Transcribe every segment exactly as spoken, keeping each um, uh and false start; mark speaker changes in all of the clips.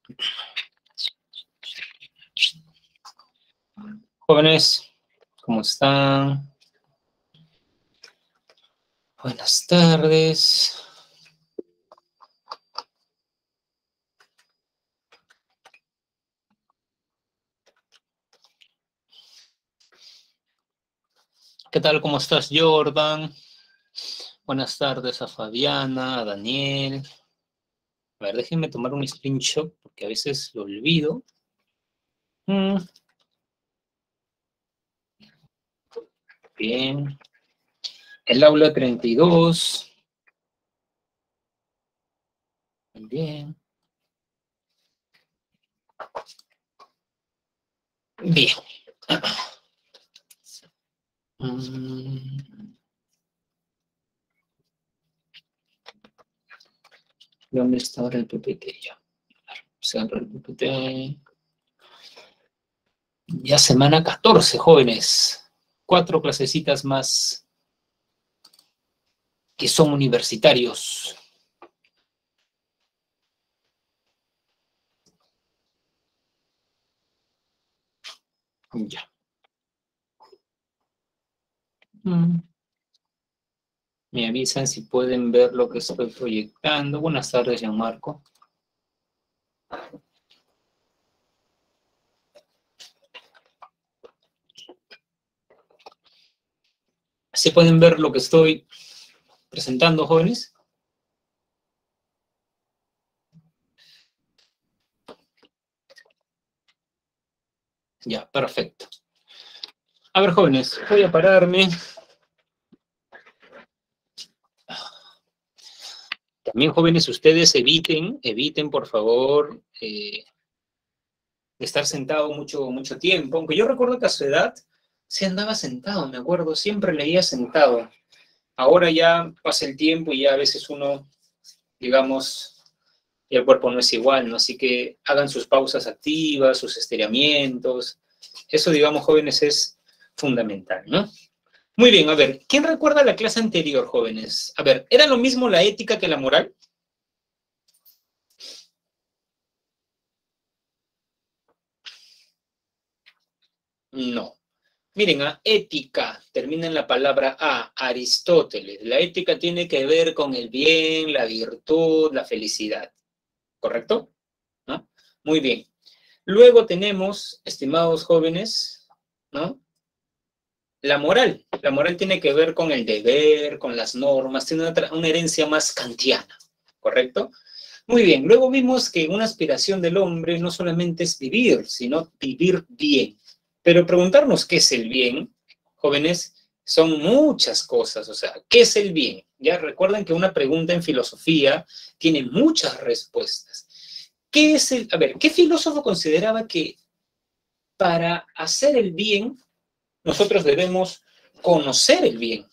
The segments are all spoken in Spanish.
Speaker 1: Jóvenes, ¿cómo están? Buenas tardes. ¿Qué tal? ¿Cómo estás, Jordan? Buenas tardes a Fabiana, a Daniel. A ver, déjenme tomar un screenshot porque a veces lo olvido. Mm. Bien. El aula treinta y dos. Bien. Bien. Mm. ¿Dónde está ahora el P P T? Ya. Cerro el P P T. Ya semana catorce, jóvenes. Cuatro clasecitas más que son universitarios. Ya. Mm. Me avisan si pueden ver lo que estoy proyectando. Buenas tardes, Gianmarco. ¿Sí pueden ver lo que estoy presentando, jóvenes? Ya, perfecto. A ver, jóvenes, voy a pararme. También, jóvenes, ustedes eviten, eviten, por favor, eh, estar sentado mucho, mucho tiempo. Aunque yo recuerdo que a su edad se andaba sentado, me acuerdo, siempre leía sentado. Ahora ya pasa el tiempo y ya a veces uno, digamos, y el cuerpo no es igual, ¿no? Así que hagan sus pausas activas, sus estiramientos. Eso, digamos, jóvenes, es fundamental, ¿no? Muy bien, a ver, ¿quién recuerda la clase anterior, jóvenes? A ver, ¿era lo mismo la ética que la moral? No. Miren, a ética termina en la palabra A, Aristóteles. La ética tiene que ver con el bien, la virtud, la felicidad. ¿Correcto? ¿No? Muy bien. Luego tenemos, estimados jóvenes, ¿no? La moral. La moral tiene que ver con el deber, con las normas, tiene una, una herencia más kantiana. ¿Correcto? Muy bien. Luego vimos que una aspiración del hombre no solamente es vivir, sino vivir bien. Pero preguntarnos qué es el bien, jóvenes, son muchas cosas. O sea, ¿qué es el bien? Ya recuerden que una pregunta en filosofía tiene muchas respuestas. ¿Qué es el, a ver, ¿qué filósofo consideraba que para hacer el bien nosotros debemos conocer el bien?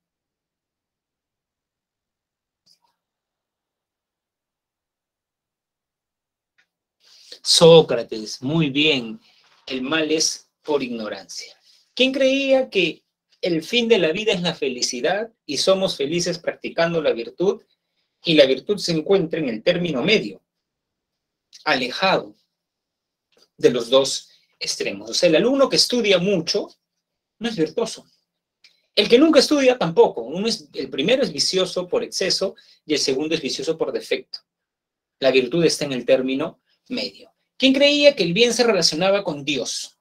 Speaker 1: Sócrates, muy bien. El mal es por ignorancia. ¿Quién creía que el fin de la vida es la felicidad y somos felices practicando la virtud? Y la virtud se encuentra en el término medio, alejado de los dos extremos. O sea, el alumno que estudia mucho no es virtuoso. El que nunca estudia tampoco. Uno es, el primero es vicioso por exceso y el segundo es vicioso por defecto. La virtud está en el término medio. ¿Quién creía que el bien se relacionaba con Dios?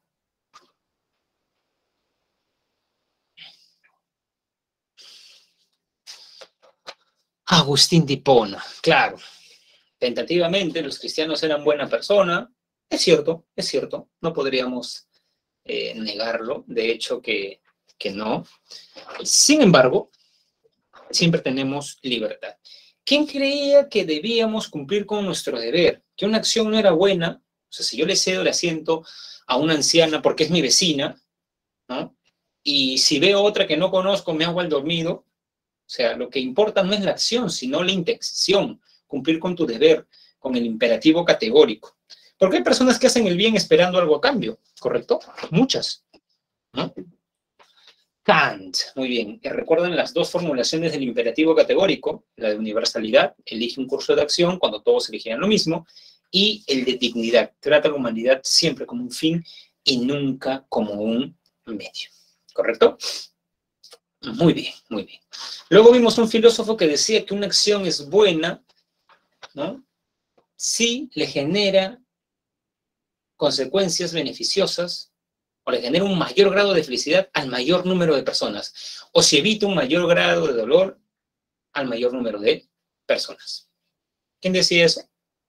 Speaker 1: Agustín de Hipona, claro. Tentativamente los cristianos eran buena persona. Es cierto, es cierto. No podríamos eh, negarlo. De hecho, que, que no. Sin embargo, siempre tenemos libertad. ¿Quién creía que debíamos cumplir con nuestro deber? Que una acción no era buena. O sea, si yo le cedo el asiento a una anciana porque es mi vecina, ¿no? Y si veo otra que no conozco, me hago al dormido. O sea, lo que importa no es la acción, sino la intención, cumplir con tu deber, con el imperativo categórico. Porque hay personas que hacen el bien esperando algo a cambio, ¿correcto? Muchas, ¿no? Kant, muy bien. ¿Recuerdan las dos formulaciones del imperativo categórico? La de universalidad, elige un curso de acción cuando todos eligieran lo mismo, y el de dignidad. Trata la humanidad siempre como un fin y nunca como un medio. ¿Correcto? Muy bien, muy bien. Luego vimos un filósofo que decía que una acción es buena, ¿no?, si le genera consecuencias beneficiosas o le genera un mayor grado de felicidad al mayor número de personas, o si evita un mayor grado de dolor al mayor número de personas. ¿Quién decía eso?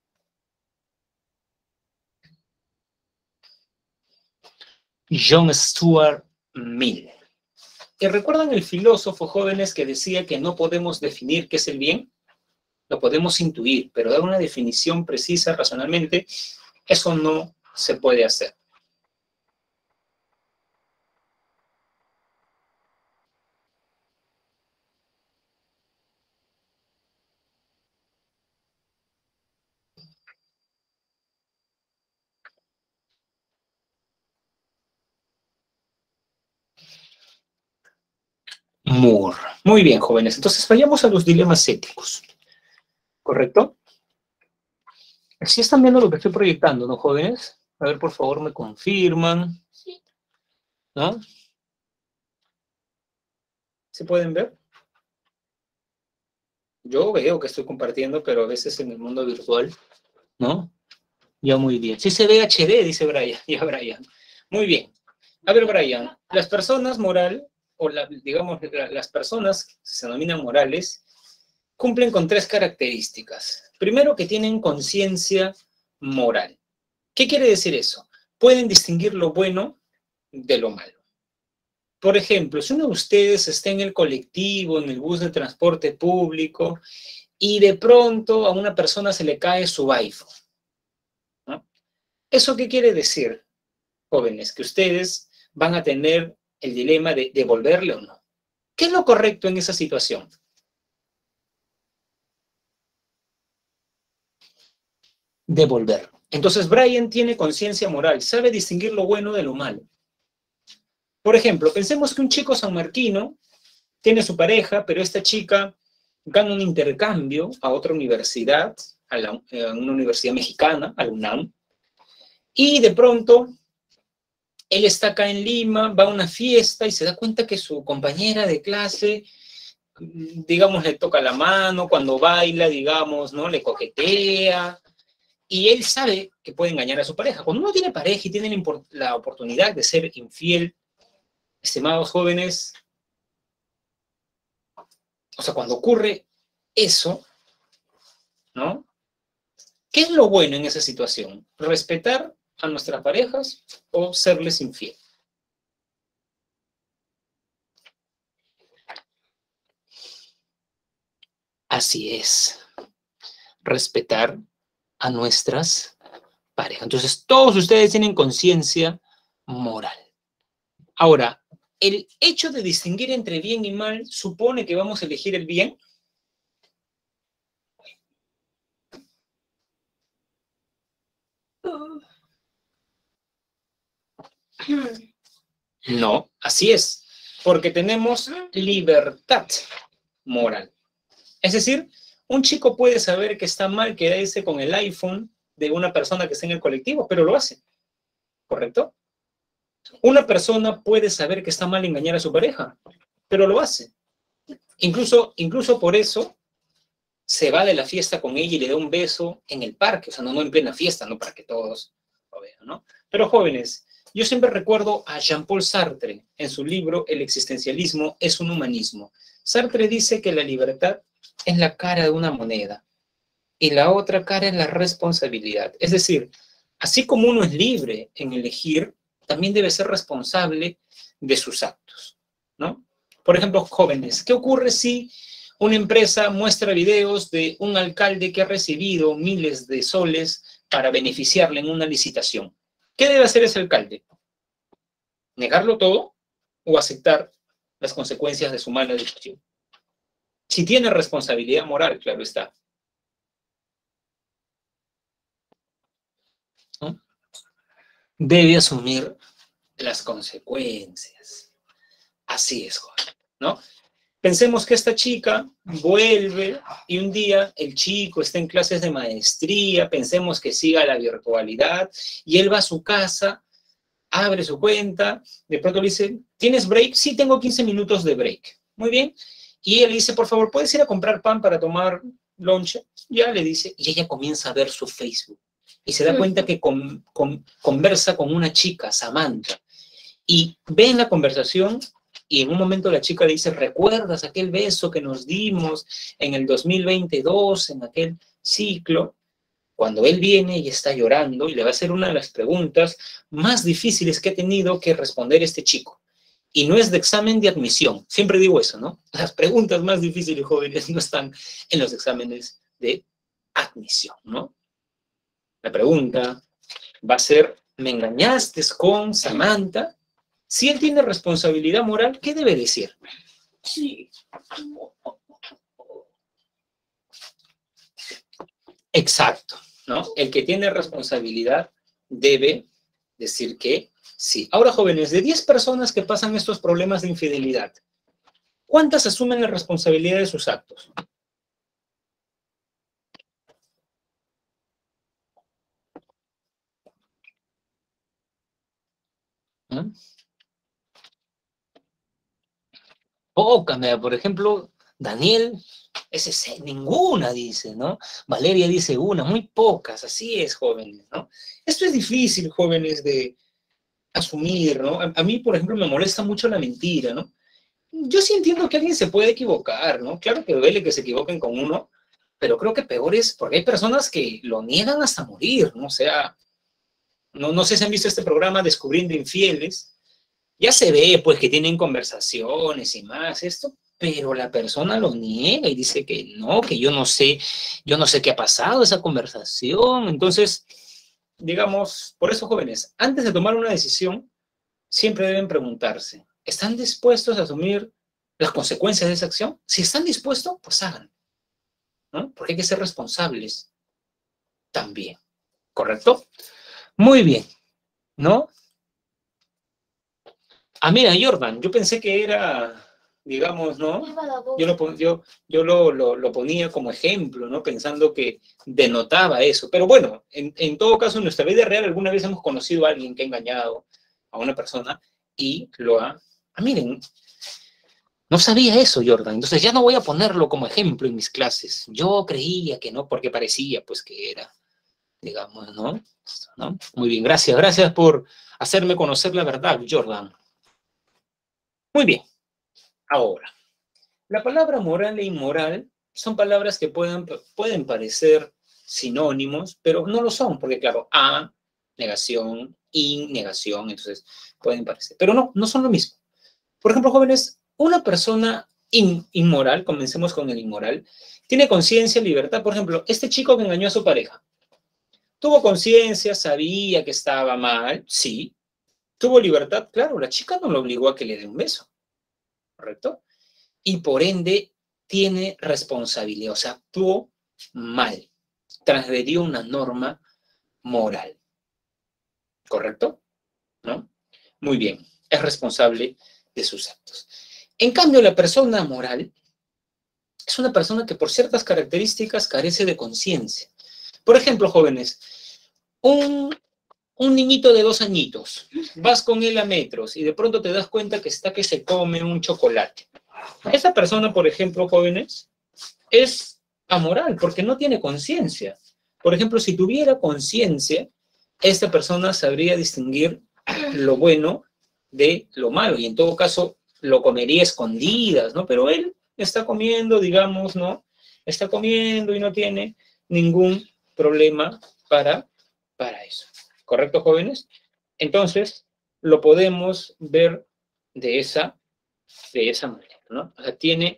Speaker 1: John Stuart Mill. ¿Y recuerdan el filósofo, jóvenes, que decía que no podemos definir qué es el bien? Lo podemos intuir, pero dar una definición precisa racionalmente, eso no se puede hacer. Moore. Muy bien, jóvenes. Entonces vayamos a los dilemas éticos. ¿Correcto? ¿Sí están viendo lo que estoy proyectando, no, jóvenes? A ver, por favor, me confirman. Sí. ¿No? ¿Se pueden ver? Yo veo que estoy compartiendo, pero a veces en el mundo virtual, ¿no? Ya, muy bien. Sí se ve H D, dice Brian. Ya, Brian. Muy bien. A ver, Brian, las personas moral, o la, digamos, la, las personas que se denominan morales, cumplen con tres características. Primero, que tienen conciencia moral. ¿Qué quiere decir eso? Pueden distinguir lo bueno de lo malo. Por ejemplo, si uno de ustedes está en el colectivo, en el bus de transporte público, y de pronto a una persona se le cae su iPhone, ¿no? ¿Eso qué quiere decir, jóvenes? Que ustedes van a tener el dilema de devolverle o no. ¿Qué es lo correcto en esa situación? Devolverlo. Entonces, Brian tiene conciencia moral, sabe distinguir lo bueno de lo malo. Por ejemplo, pensemos que un chico sanmarquino tiene su pareja, pero esta chica gana un intercambio a otra universidad, a, la, a una universidad mexicana, a la UNAM, y de pronto él está acá en Lima, va a una fiesta y se da cuenta que su compañera de clase, digamos, le toca la mano, cuando baila, digamos, ¿no?, le coquetea, y él sabe que puede engañar a su pareja. Cuando uno tiene pareja y tiene la oportunidad de ser infiel, estimados jóvenes, o sea, cuando ocurre eso, ¿no?, ¿qué es lo bueno en esa situación? ¿Respetar a nuestras parejas o serles infiel? Así es, respetar a nuestras parejas. Entonces, todos ustedes tienen conciencia moral. Ahora, ¿el hecho de distinguir entre bien y mal supone que vamos a elegir el bien? No, así es, porque tenemos libertad moral. Es decir, un chico puede saber que está mal quedarse con el iPhone de una persona que está en el colectivo, pero lo hace, ¿correcto? Una persona puede saber que está mal engañar a su pareja, pero lo hace. Incluso, incluso por eso se va de la fiesta con ella y le da un beso en el parque, o sea, no, no en plena fiesta, no para que todos lo vean, ¿no? Pero jóvenes, yo siempre recuerdo a Jean-Paul Sartre en su libro El existencialismo es un humanismo. Sartre dice que la libertad es la cara de una moneda y la otra cara es la responsabilidad. Es decir, así como uno es libre en elegir, también debe ser responsable de sus actos, ¿no? Por ejemplo, jóvenes, ¿qué ocurre si una empresa muestra videos de un alcalde que ha recibido miles de soles para beneficiarle en una licitación? ¿Qué debe hacer ese alcalde? ¿Negarlo todo o aceptar las consecuencias de su mala decisión? Si tiene responsabilidad moral, claro está, ¿no? Debe asumir las consecuencias. Así es, joven, ¿no? Pensemos que esta chica vuelve y un día el chico está en clases de maestría, pensemos que siga la virtualidad y él va a su casa, abre su cuenta, de pronto le dice, ¿tienes break? Sí, tengo quince minutos de break. Muy bien. Y él le dice, por favor, ¿puedes ir a comprar pan para tomar lunch? Ya le dice, y ella comienza a ver su Facebook y se da cuenta que con, con, conversa con una chica, Samantha, y ve en la conversación. Y en un momento la chica le dice, ¿recuerdas aquel beso que nos dimos en el dos mil veintidós, en aquel ciclo? Cuando él viene y está llorando y le va a hacer una de las preguntas más difíciles que ha tenido que responder este chico. Y no es de examen de admisión. Siempre digo eso, ¿no? Las preguntas más difíciles, jóvenes, no están en los exámenes de admisión, ¿no? La pregunta va a ser, ¿me engañaste con Samantha? Si él tiene responsabilidad moral, ¿qué debe decir? Sí. Exacto, ¿no? El que tiene responsabilidad debe decir que sí. Ahora, jóvenes, de diez personas que pasan estos problemas de infidelidad, ¿cuántas asumen la responsabilidad de sus actos? ¿Mm? Pocas, mira, por ejemplo, Daniel, ese es, ninguna dice, ¿no? Valeria dice una, muy pocas, así es, jóvenes, ¿no? Esto es difícil, jóvenes, de asumir, ¿no? A, a mí, por ejemplo, me molesta mucho la mentira, ¿no? Yo sí entiendo que alguien se puede equivocar, ¿no? Claro que duele que se equivoquen con uno, pero creo que peor es porque hay personas que lo niegan hasta morir, ¿no? O sea, no, no sé si han visto este programa Descubriendo Infieles, ya se ve, pues, que tienen conversaciones y más esto, pero la persona lo niega y dice que no, que yo no sé, yo no sé qué ha pasado esa conversación. Entonces, digamos, por eso, jóvenes, antes de tomar una decisión, siempre deben preguntarse, ¿están dispuestos a asumir las consecuencias de esa acción? Si están dispuestos, pues hagan, ¿no? Porque hay que ser responsables también, ¿correcto? Muy bien, ¿no? Ah, mira, Jordan, yo pensé que era, digamos, ¿no? Yo lo, yo, yo lo, lo, lo ponía como ejemplo, ¿no? Pensando que denotaba eso. Pero bueno, en, en todo caso, en nuestra vida real alguna vez hemos conocido a alguien que ha engañado a una persona y lo ha... Ah, miren, no sabía eso, Jordan. Entonces ya no voy a ponerlo como ejemplo en mis clases. Yo creía que no, porque parecía, pues, que era, digamos, ¿no? ¿No? Muy bien, gracias. Gracias por hacerme conocer la verdad, Jordan. Muy bien. Ahora, la palabra moral e inmoral son palabras que pueden, pueden parecer sinónimos, pero no lo son, porque claro, a, negación, in, negación, entonces pueden parecer. Pero no, no son lo mismo. Por ejemplo, jóvenes, una persona in, inmoral, comencemos con el inmoral, tiene conciencia, libertad. Por ejemplo, este chico que engañó a su pareja, tuvo conciencia, sabía que estaba mal, sí. Tuvo libertad, claro, la chica no lo obligó a que le dé un beso, ¿correcto? Y por ende tiene responsabilidad, o sea, actuó mal, transgredió una norma moral, ¿correcto? ¿No? Muy bien, es responsable de sus actos. En cambio, la persona moral es una persona que por ciertas características carece de conciencia. Por ejemplo, jóvenes, un, un niñito de dos añitos, vas con él a metros y de pronto te das cuenta que está que se come un chocolate. Esa persona, por ejemplo, jóvenes, es amoral porque no tiene conciencia. Por ejemplo, si tuviera conciencia, esta persona sabría distinguir lo bueno de lo malo y en todo caso lo comería escondidas, ¿no? Pero él está comiendo, digamos, ¿no? Está comiendo y no tiene ningún problema para, para eso. ¿Correcto, jóvenes? Entonces, lo podemos ver de esa, de esa manera, ¿no? O sea, tiene,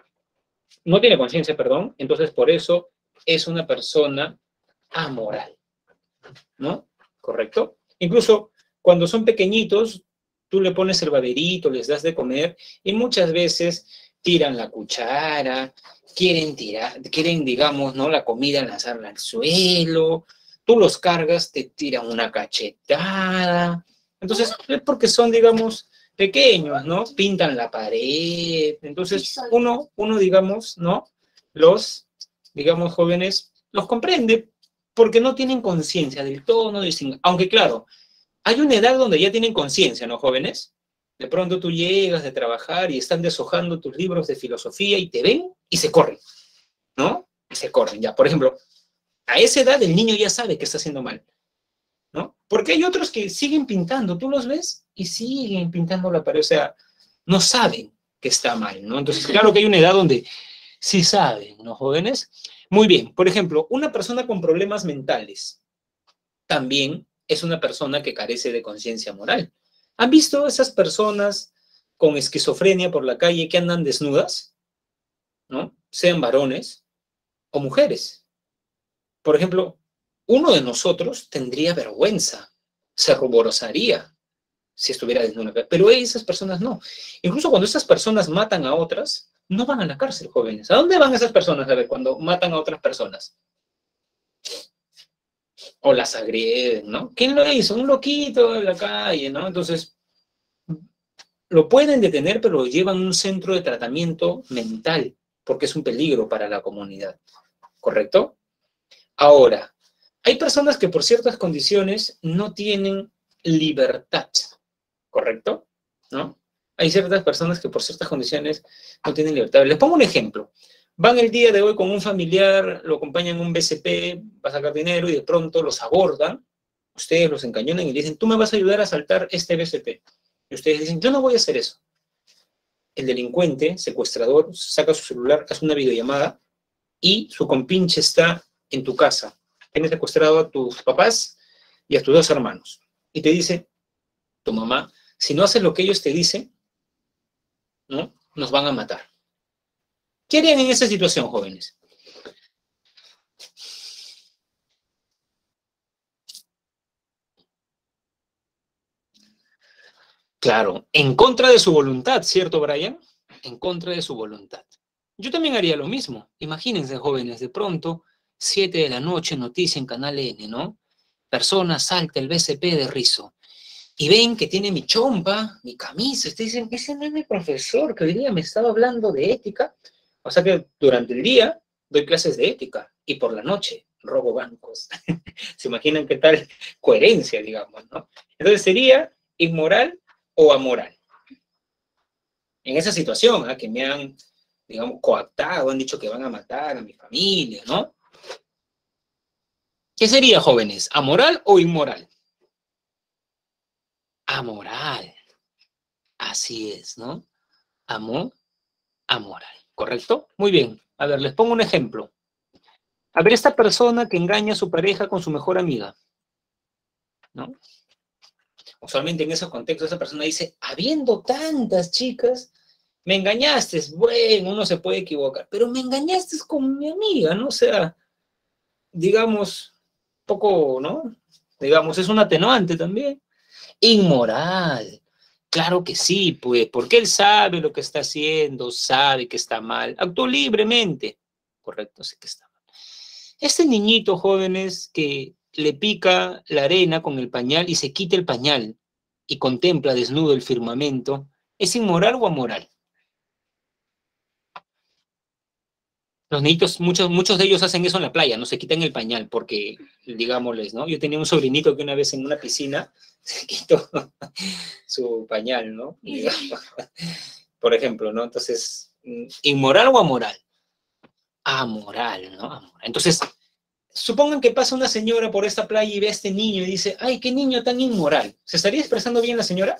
Speaker 1: no tiene conciencia, perdón, entonces por eso es una persona amoral, ¿no? ¿Correcto? Incluso cuando son pequeñitos, tú le pones el baberito, les das de comer y muchas veces tiran la cuchara, quieren tirar, quieren, digamos, ¿no? La comida lanzarla al suelo, tú los cargas, te tiran una cachetada. Entonces, es porque son, digamos, pequeños, ¿no? Pintan la pared. Entonces, uno, uno, digamos, ¿no? Los, digamos, jóvenes los comprende porque no tienen conciencia del todo, no dicen, aunque claro, hay una edad donde ya tienen conciencia, ¿no, jóvenes? De pronto tú llegas de trabajar y están deshojando tus libros de filosofía y te ven y se corren, ¿no? Y se corren, ya. Por ejemplo, a esa edad el niño ya sabe que está haciendo mal, ¿no? Porque hay otros que siguen pintando, tú los ves y siguen pintando la pared, o sea, no saben que está mal, ¿no? Entonces, claro que hay una edad donde sí saben, ¿no, jóvenes? Muy bien, por ejemplo, una persona con problemas mentales también es una persona que carece de conciencia moral. ¿Han visto esas personas con esquizofrenia por la calle que andan desnudas? ¿No? Sean varones o mujeres. Por ejemplo, uno de nosotros tendría vergüenza, se ruborizaría si estuviera desnudo, pero esas personas no. Incluso cuando esas personas matan a otras, no van a la cárcel, jóvenes. ¿A dónde van esas personas, a ver, cuando matan a otras personas? O las agreden, ¿no? ¿Quién lo hizo? Un loquito de la calle, ¿no? Entonces, lo pueden detener, pero lo llevan a un centro de tratamiento mental, porque es un peligro para la comunidad, ¿correcto? Ahora, hay personas que por ciertas condiciones no tienen libertad, ¿correcto? ¿No? Hay ciertas personas que por ciertas condiciones no tienen libertad. Les pongo un ejemplo. Van el día de hoy con un familiar, lo acompañan en un B C P, va a sacar dinero y de pronto los abordan, ustedes los encañonan y le dicen, tú me vas a ayudar a saltar este B C P. Y ustedes dicen, yo no voy a hacer eso. El delincuente, secuestrador, saca su celular, hace una videollamada y su compinche está en tu casa. Tienes secuestrado a tus papás y a tus dos hermanos. Y te dice, tu mamá, si no haces lo que ellos te dicen, ¿no? Nos van a matar. ¿Qué harían en esa situación, jóvenes? Claro, en contra de su voluntad, ¿cierto, Brian? En contra de su voluntad. Yo también haría lo mismo. Imagínense, jóvenes, de pronto, siete de la noche, noticia en Canal N, ¿no? Persona salta el B C P de Rizo. Y ven que tiene mi chompa, mi camisa. Ustedes dicen, ese no es mi profesor, que hoy día me estaba hablando de ética. O sea que durante el día doy clases de ética y por la noche robo bancos. ¿Se imaginan qué tal coherencia, digamos, ¿no? Entonces sería inmoral o amoral. En esa situación, ¿eh? Que me han, digamos, coactado, han dicho que van a matar a mi familia, ¿no? ¿Qué sería, jóvenes? ¿Amoral o inmoral? Amoral. Así es, ¿no? Amor, amoral. ¿Correcto? Muy bien. A ver, les pongo un ejemplo. A ver, esta persona que engaña a su pareja con su mejor amiga, ¿no? Usualmente en esos contextos esa persona dice, habiendo tantas chicas, me engañaste. Bueno, uno se puede equivocar, pero me engañaste con mi amiga, ¿no? O sea, digamos, poco, ¿no? Digamos, es un atenuante también. Inmoral. Claro que sí, pues, porque él sabe lo que está haciendo, sabe que está mal, actuó libremente. Correcto, sé que está mal. Este niñito, jóvenes, que le pica la arena con el pañal y se quita el pañal y contempla desnudo el firmamento, ¿es inmoral o amoral? Los niñitos, muchos, muchos de ellos hacen eso en la playa, no se quitan el pañal porque, digámosles, ¿no? Yo tenía un sobrinito que una vez en una piscina se quitó su pañal, ¿no? Y, digamos, por ejemplo, ¿no? Entonces, ¿inmoral o amoral? Amoral, ¿no? Amoral. Entonces, supongan que pasa una señora por esta playa y ve a este niño y dice, ¡ay, qué niño tan inmoral! ¿Se estaría expresando bien la señora?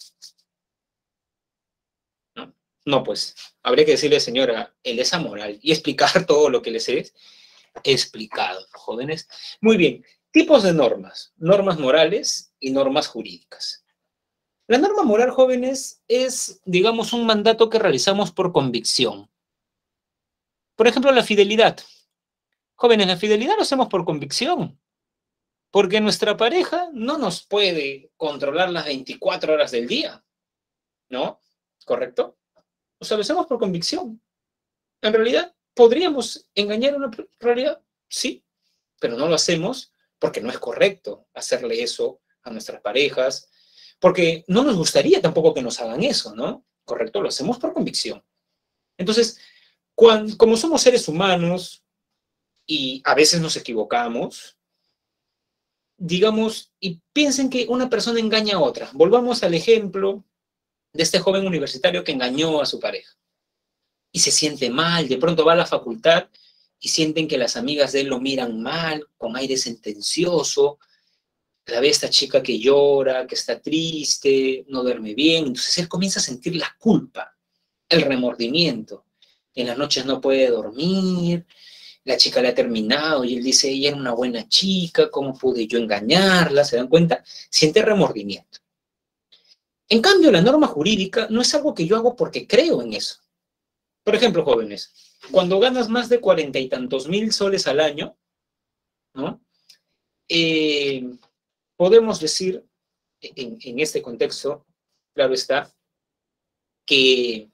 Speaker 1: No, no, pues, habría que decirle, señora, él es amoral y explicar todo lo que les he explicado, ¿no, jóvenes? Muy bien, tipos de normas, normas morales y normas jurídicas. La norma moral, jóvenes, es, digamos, un mandato que realizamos por convicción. Por ejemplo, la fidelidad. Jóvenes, la fidelidad lo hacemos por convicción, porque nuestra pareja no nos puede controlar las veinticuatro horas del día, ¿no? ¿Correcto? O sea, lo hacemos por convicción. En realidad, ¿podríamos engañar a una realidad? Sí, pero no lo hacemos porque no es correcto hacerle eso a nuestras parejas, Porque no nos gustaría tampoco que nos hagan eso, ¿no? Correcto, lo hacemos por convicción. Entonces, cuando, como somos seres humanos y a veces nos equivocamos, digamos, y piensen que una persona engaña a otra. Volvamos al ejemplo de este joven universitario que engañó a su pareja. Y se siente mal, de pronto va a la facultad y sienten que las amigas de él lo miran mal, con aire sentencioso. La ve esta chica que llora, que está triste, no duerme bien. Entonces él comienza a sentir la culpa, el remordimiento. En las noches no puede dormir, la chica le ha terminado y él dice, ella era una buena chica, ¿cómo pude yo engañarla? ¿Se dan cuenta? Siente remordimiento. En cambio, la norma jurídica no es algo que yo hago porque creo en eso. Por ejemplo, jóvenes, cuando ganas más de cuarenta y tantos mil soles al año, ¿no? Eh, podemos decir, en, en este contexto, claro está, que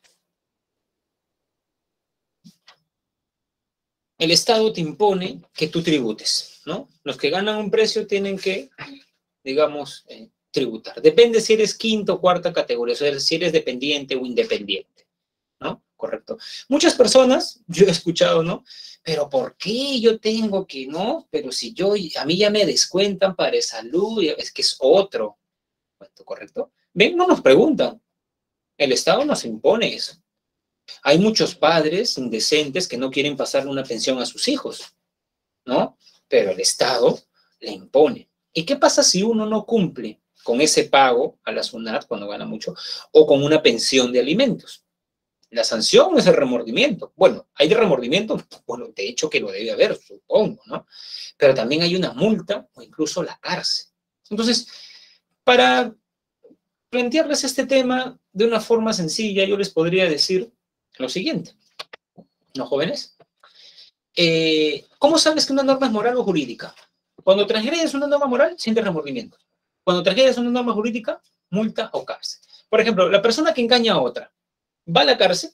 Speaker 1: el Estado te impone que tú tributes, ¿no? Los que ganan un precio tienen que, digamos, eh, tributar. Depende si eres quinta o cuarta categoría, o sea, si eres dependiente o independiente, ¿no? Correcto. Muchas personas, yo he escuchado, ¿no? Pero ¿por qué yo tengo que, no? Pero si yo, a mí ya me descuentan para salud, es que es otro. ¿Correcto? Ven, no nos preguntan. El Estado nos impone eso. Hay muchos padres indecentes que no quieren pasarle una pensión a sus hijos, ¿no? Pero el Estado le impone. ¿Y qué pasa si uno no cumple con ese pago a la SUNAT cuando gana mucho o con una pensión de alimentos? La sanción es el remordimiento. Bueno, ¿hay de remordimiento? Bueno, de hecho que lo debe haber, supongo, ¿no? Pero también hay una multa o incluso la cárcel. Entonces, para plantearles este tema de una forma sencilla, yo les podría decir lo siguiente, ¿no, jóvenes? Eh, ¿Cómo sabes que una norma es moral o jurídica? Cuando transgredes una norma moral, sientes remordimiento. Cuando transgredes una norma jurídica, multa o cárcel. Por ejemplo, la persona que engaña a otra, ¿va a la cárcel?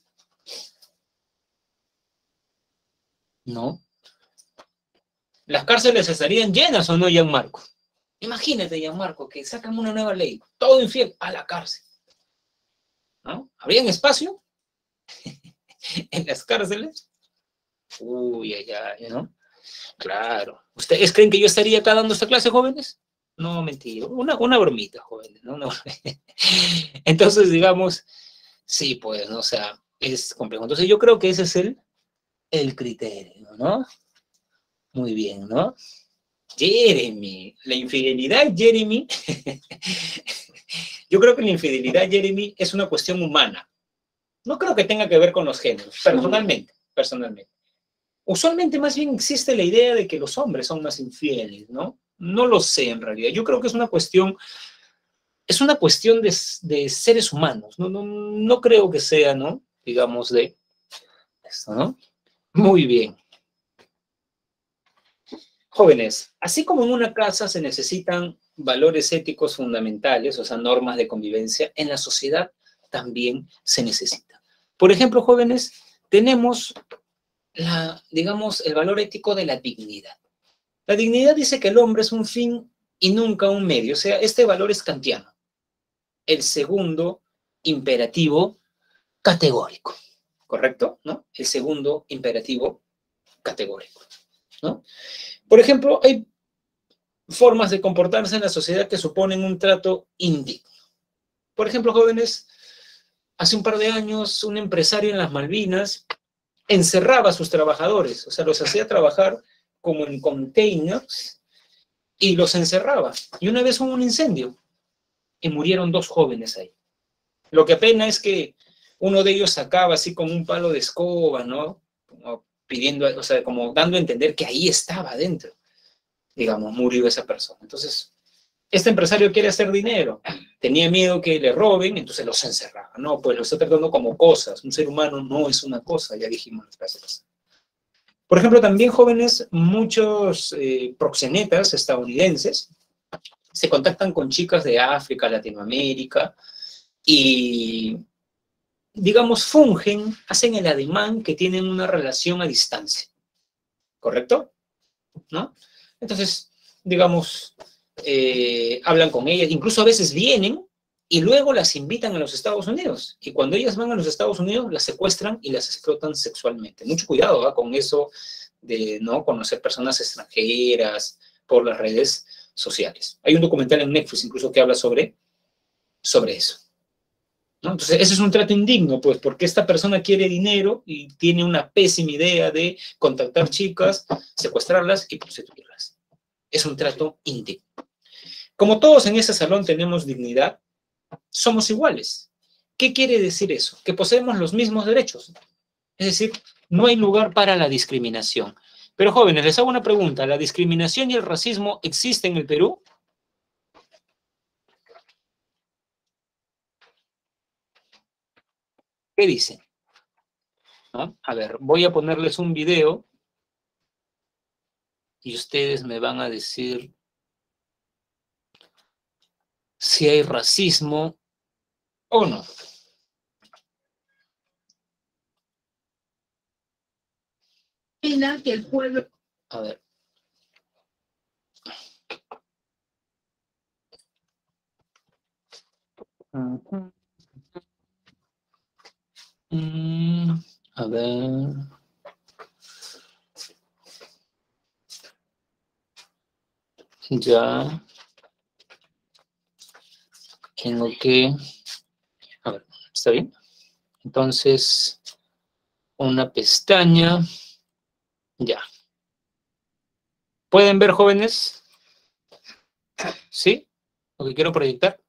Speaker 1: No. ¿Las cárceles estarían llenas o no, Gianmarco? Imagínate, Gianmarco, que sacan una nueva ley, todo infiel, a la cárcel, ¿no? ¿Habrían espacio en las cárceles? Uy, ay, ay, ¿no? Claro. ¿Ustedes creen que yo estaría acá dando esta clase, jóvenes? No, mentira. Una, una bromita, jóvenes, ¿no? Una... Entonces, digamos, sí, pues, ¿no? O sea, es complejo. Entonces, yo creo que ese es el, el criterio, ¿no? Muy bien, ¿no? Jeremy, la infidelidad, Jeremy, yo creo que la infidelidad, Jeremy, es una cuestión humana. No creo que tenga que ver con los géneros, personalmente, personalmente. Usualmente más bien existe la idea de que los hombres son más infieles, ¿no? No lo sé en realidad. Yo creo que es una cuestión, es una cuestión de, de seres humanos. No, no, no creo que sea, ¿no? Digamos, de esto, ¿no? Muy bien. Jóvenes, así como en una casa se necesitan valores éticos fundamentales, o sea, normas de convivencia, en la sociedad también se necesita. Por ejemplo, jóvenes, tenemos la, digamos, el valor ético de la dignidad. La dignidad dice que el hombre es un fin y nunca un medio, o sea, este valor es kantiano. El segundo imperativo categórico, ¿correcto? ¿No? El segundo imperativo categórico, ¿no? Por ejemplo, hay formas de comportarse en la sociedad que suponen un trato indigno. Por ejemplo, jóvenes, hace un par de años un empresario en las Malvinas encerraba a sus trabajadores, o sea, los hacía trabajar como en containers y los encerraba. Y una vez hubo un incendio y murieron dos jóvenes ahí. Lo que apena es que uno de ellos sacaba así con un palo de escoba, ¿no? Como pidiendo, o sea, como dando a entender que ahí estaba adentro. Digamos, murió esa persona. Entonces, este empresario quiere hacer dinero, tenía miedo que le roben, entonces los encerraba. No, pues lo está tratando como cosas. Un ser humano no es una cosa, ya dijimos las clases. Por ejemplo, también jóvenes, muchos eh, proxenetas estadounidenses se contactan con chicas de África, Latinoamérica, y, digamos, fungen, hacen el ademán que tienen una relación a distancia. ¿Correcto? ¿No? Entonces, digamos, eh, hablan con ellas, incluso a veces vienen y luego las invitan a los Estados Unidos. Y cuando ellas van a los Estados Unidos, las secuestran y las explotan sexualmente. Mucho cuidado, ¿eh? Con eso de no conocer personas extranjeras por las redes sociales. Hay un documental en Netflix incluso que habla sobre, sobre eso, ¿no? Entonces, ese es un trato indigno, pues, porque esta persona quiere dinero y tiene una pésima idea de contactar chicas, secuestrarlas y prostituirlas. Es un trato indigno. Como todos en ese salón tenemos dignidad, somos iguales. ¿Qué quiere decir eso? Que poseemos los mismos derechos. Es decir, no hay lugar para la discriminación. Pero jóvenes, les hago una pregunta. ¿La discriminación y el racismo existen en el Perú? ¿Qué dicen? ¿No? A ver, voy a ponerles un video y ustedes me van a decir si hay racismo o no. Que el pueblo... A ver. Uh-huh. Mm, a ver. Ya. Tengo que... A ver, ¿está bien? Entonces, una pestaña. Ya. ¿Pueden ver, jóvenes? ¿Sí? Lo que quiero proyectar.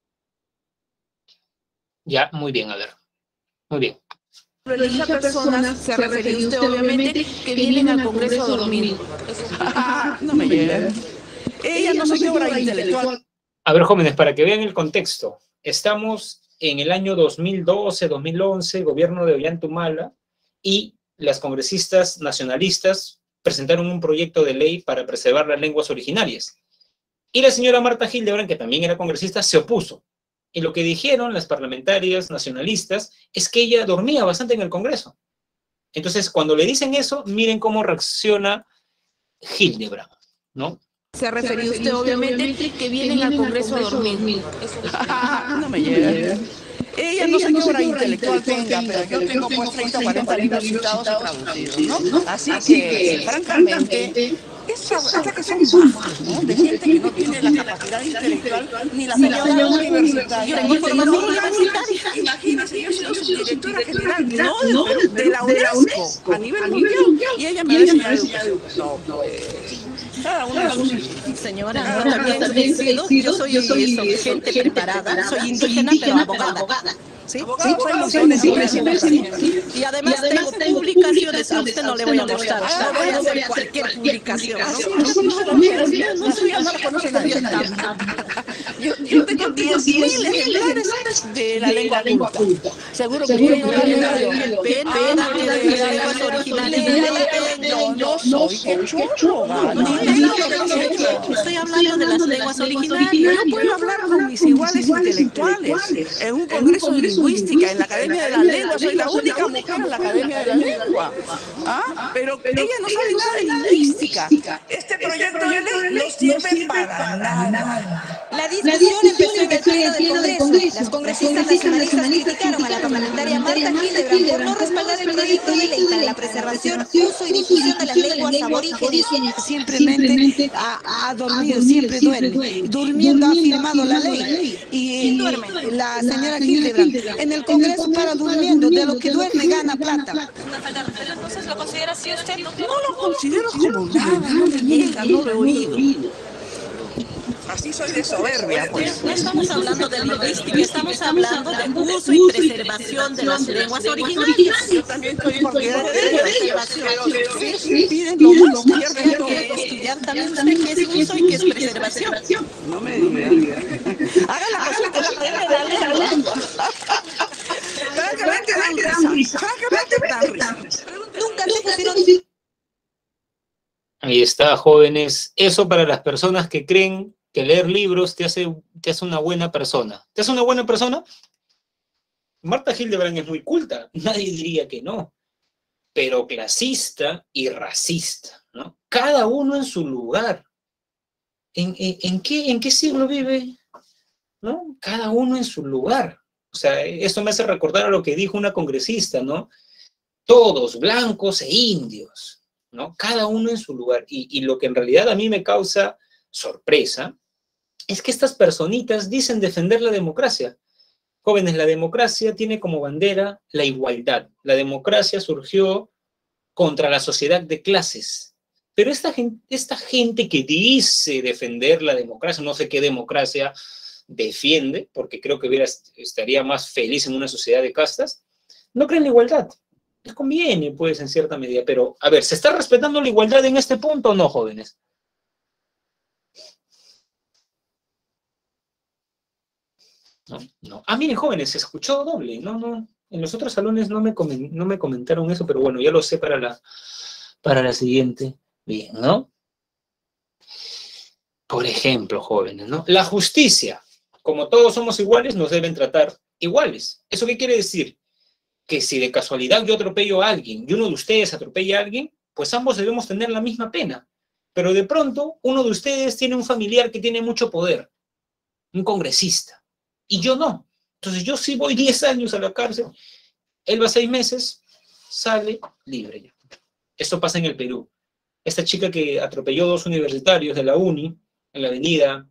Speaker 1: Ya, muy bien, a ver. Muy bien.
Speaker 2: Religiosas personas, se refería usted obviamente, que vienen al Congreso a dormir. No me llega. Ella no se obra intelectual.
Speaker 1: A ver, jóvenes, para que vean el contexto. Estamos en el año dos mil doce, dos mil once, gobierno de Ollanta-Humala, y las congresistas nacionalistas presentaron un proyecto de ley para preservar las lenguas originarias. Y la señora Marta Hildebrand, que también era congresista, se opuso. Y lo que dijeron las parlamentarias nacionalistas es que ella dormía bastante en el Congreso. Entonces, cuando le dicen eso, miren cómo reacciona Hildebrand, ¿no?
Speaker 2: Se refería usted obviamente que vienen al Congreso a dormir. No me llega. Ella no sé qué obra intelectual tenga, pero yo tengo pues treinta o cuarenta libros citados y traducidos, ¿no? Así que, francamente, hasta que son bajos, ¿no? De gente que no tiene la capacidad intelectual ni la señora universitaria. Yo tengo formación universitaria. Imagínense, yo soy subdirectora general, no del Perú, de la UNESCO, a nivel mundial. Y ella me va a enseñar educación. No, pues... Cada uno de sus... Señora, yo también, también decido, yo soy, yo soy eso, gente preparada, soy indígena pero abogada. ¿Sí? ¿Sí? Y además tengo publicaciones, a usted no le voy a mostrar, no voy a hacer cualquier publicación. No soy a no conoce nadie. Yo tengo diez mil ejemplares de la lengua culta. Seguro que usted no la leo. Pena de las lenguas originales. No, no soy quechua. Estoy hablando de las lenguas originales. Yo puedo hablar con mis iguales intelectuales en un congreso de lingüística, en la Academia de la Lengua. Soy la única mujer en la Academia de la Lengua. ¿Ah? Pero ella no sabe nada de lingüística. Este proyecto de ley no sirve para nada.
Speaker 3: La discusión empezó en el pleno del Congreso. Las congresistas nacionalistas criticaron a la parlamentaria Marta Hildebrand por no respaldar el proyecto de ley para la preservación, uso y difusión de las lenguas aborígenes.
Speaker 2: Simplemente ha, ha dormido, siempre duerme. Durmiendo ha firmado la ley. Y duerme la señora Hildebrand en el Congreso para durmiendo. De lo que duerme gana plata.
Speaker 3: Entonces, ¿lo considera así usted?
Speaker 2: No lo considero como nada. No me llega, no lo he oído. Así soy de soberbia, pues.
Speaker 3: No estamos hablando de lingüística, estamos hablando de uso y preservación de las lenguas originarias.
Speaker 2: Yo también estoy partidaria de preservación. Sí, piden lo más que
Speaker 3: estudiar también usted qué es uso y qué es preservación.
Speaker 2: No me diga. Haga la consulta de la lengua. Francamente dan risa. Francamente dan risa.
Speaker 3: Nunca te pusieron...
Speaker 1: Ahí está, jóvenes. Eso para las personas que creen que leer libros te hace, te hace una buena persona. ¿Te hace una buena persona? Marta Hildebrand es muy culta, nadie diría que no, pero clasista y racista, ¿no? Cada uno en su lugar. ¿En, en, en, qué, en qué siglo vive ¿no? Cada uno en su lugar. O sea, esto me hace recordar a lo que dijo una congresista, ¿no? Todos, blancos e indios, ¿no? Cada uno en su lugar. Y, y lo que en realidad a mí me causa sorpresa es que estas personitas dicen defender la democracia. Jóvenes, la democracia tiene como bandera la igualdad. La democracia surgió contra la sociedad de clases. Pero esta gente, esta gente que dice defender la democracia, no sé qué democracia defiende, porque creo que hubiera, estaría más feliz en una sociedad de castas, no creen en la igualdad. Les conviene, pues, en cierta medida. Pero, a ver, ¿se está respetando la igualdad en este punto o no, jóvenes? No, no. Ah, miren, jóvenes, se escuchó doble. No, no. En los otros salones no me, comen, no me comentaron eso, pero bueno, ya lo sé para la, para la siguiente. Bien, ¿no? Por ejemplo, jóvenes, ¿no? La justicia. Como todos somos iguales, nos deben tratar iguales. ¿Eso qué quiere decir? Que si de casualidad yo atropello a alguien y uno de ustedes atropella a alguien, pues ambos debemos tener la misma pena. Pero de pronto, uno de ustedes tiene un familiar que tiene mucho poder, un congresista, y yo no. Entonces yo sí voy diez años a la cárcel, él va seis meses, sale libre ya. Esto pasa en el Perú. Esta chica que atropelló dos universitarios de la uni, en la avenida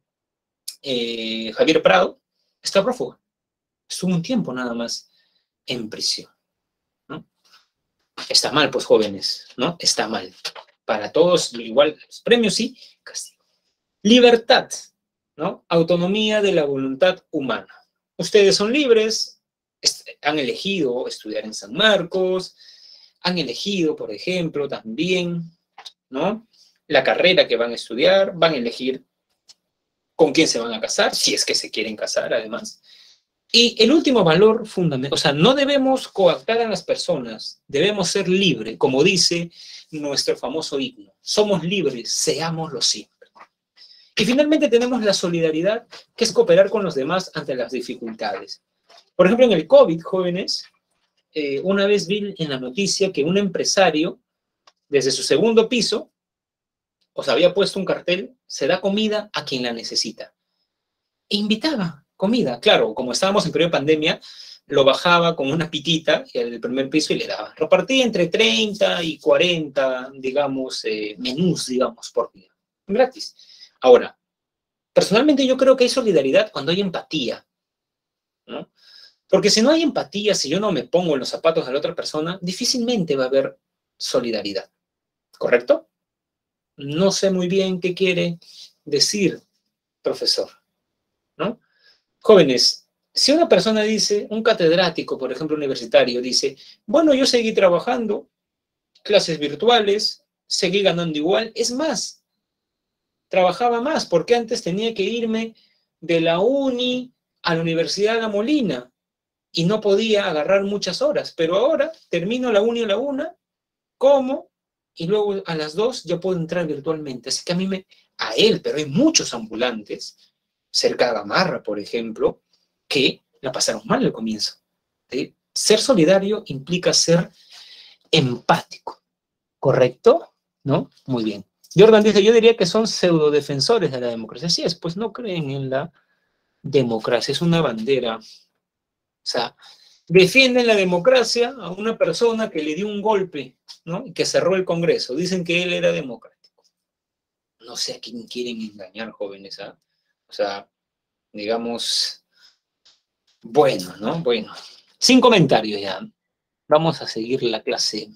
Speaker 1: eh, Javier Prado, está prófuga. Estuvo un tiempo nada más en prisión, ¿no? Está mal, pues, jóvenes, ¿no? Está mal. Para todos, igual, los premios sí, castigo. Libertad, ¿no? Autonomía de la voluntad humana. Ustedes son libres, han elegido estudiar en San Marcos, han elegido, por ejemplo, también, ¿no? La carrera que van a estudiar, van a elegir con quién se van a casar, si es que se quieren casar, además. Y el último valor fundamental, o sea, no debemos coactar a las personas, debemos ser libres, como dice nuestro famoso himno. Somos libres, seámoslo siempre. Y finalmente tenemos la solidaridad, que es cooperar con los demás ante las dificultades. Por ejemplo, en el COVID, jóvenes, eh, una vez vi en la noticia que un empresario, desde su segundo piso, o sea, había puesto un cartel, se da comida a quien la necesita. E invitaba comida. Claro, como estábamos en periodo de pandemia, lo bajaba con una pitita del primer piso y le daba. Repartía entre treinta y cuarenta, digamos, eh, menús, digamos, por día. Gratis. Ahora, personalmente yo creo que hay solidaridad cuando hay empatía, ¿no? Porque si no hay empatía, si yo no me pongo en los zapatos de la otra persona, difícilmente va a haber solidaridad. ¿Correcto? No sé muy bien qué quiere decir, profesor, ¿no? Jóvenes, si una persona dice, un catedrático, por ejemplo, universitario, dice, bueno, yo seguí trabajando, clases virtuales, seguí ganando igual, es más, trabajaba más, porque antes tenía que irme de la uni a la Universidad de La Molina y no podía agarrar muchas horas, pero ahora termino la uni a la una, como, y luego a las dos ya puedo entrar virtualmente. Así que a mí me, a él, pero hay muchos ambulantes, cerca de Gamarra, por ejemplo, que la pasaron mal al comienzo. ¿Sí? Ser solidario implica ser empático, ¿correcto? ¿No? Muy bien. Jordan dice, yo diría que son pseudodefensores de la democracia. Así es, pues no creen en la democracia, es una bandera. O sea, defienden la democracia a una persona que le dio un golpe, ¿no? Y que cerró el Congreso. Dicen que él era democrático. No sé a quién quieren engañar, jóvenes, ¿ah? O sea, digamos, bueno, ¿no? Bueno, sin comentarios ya. Vamos a seguir la clase.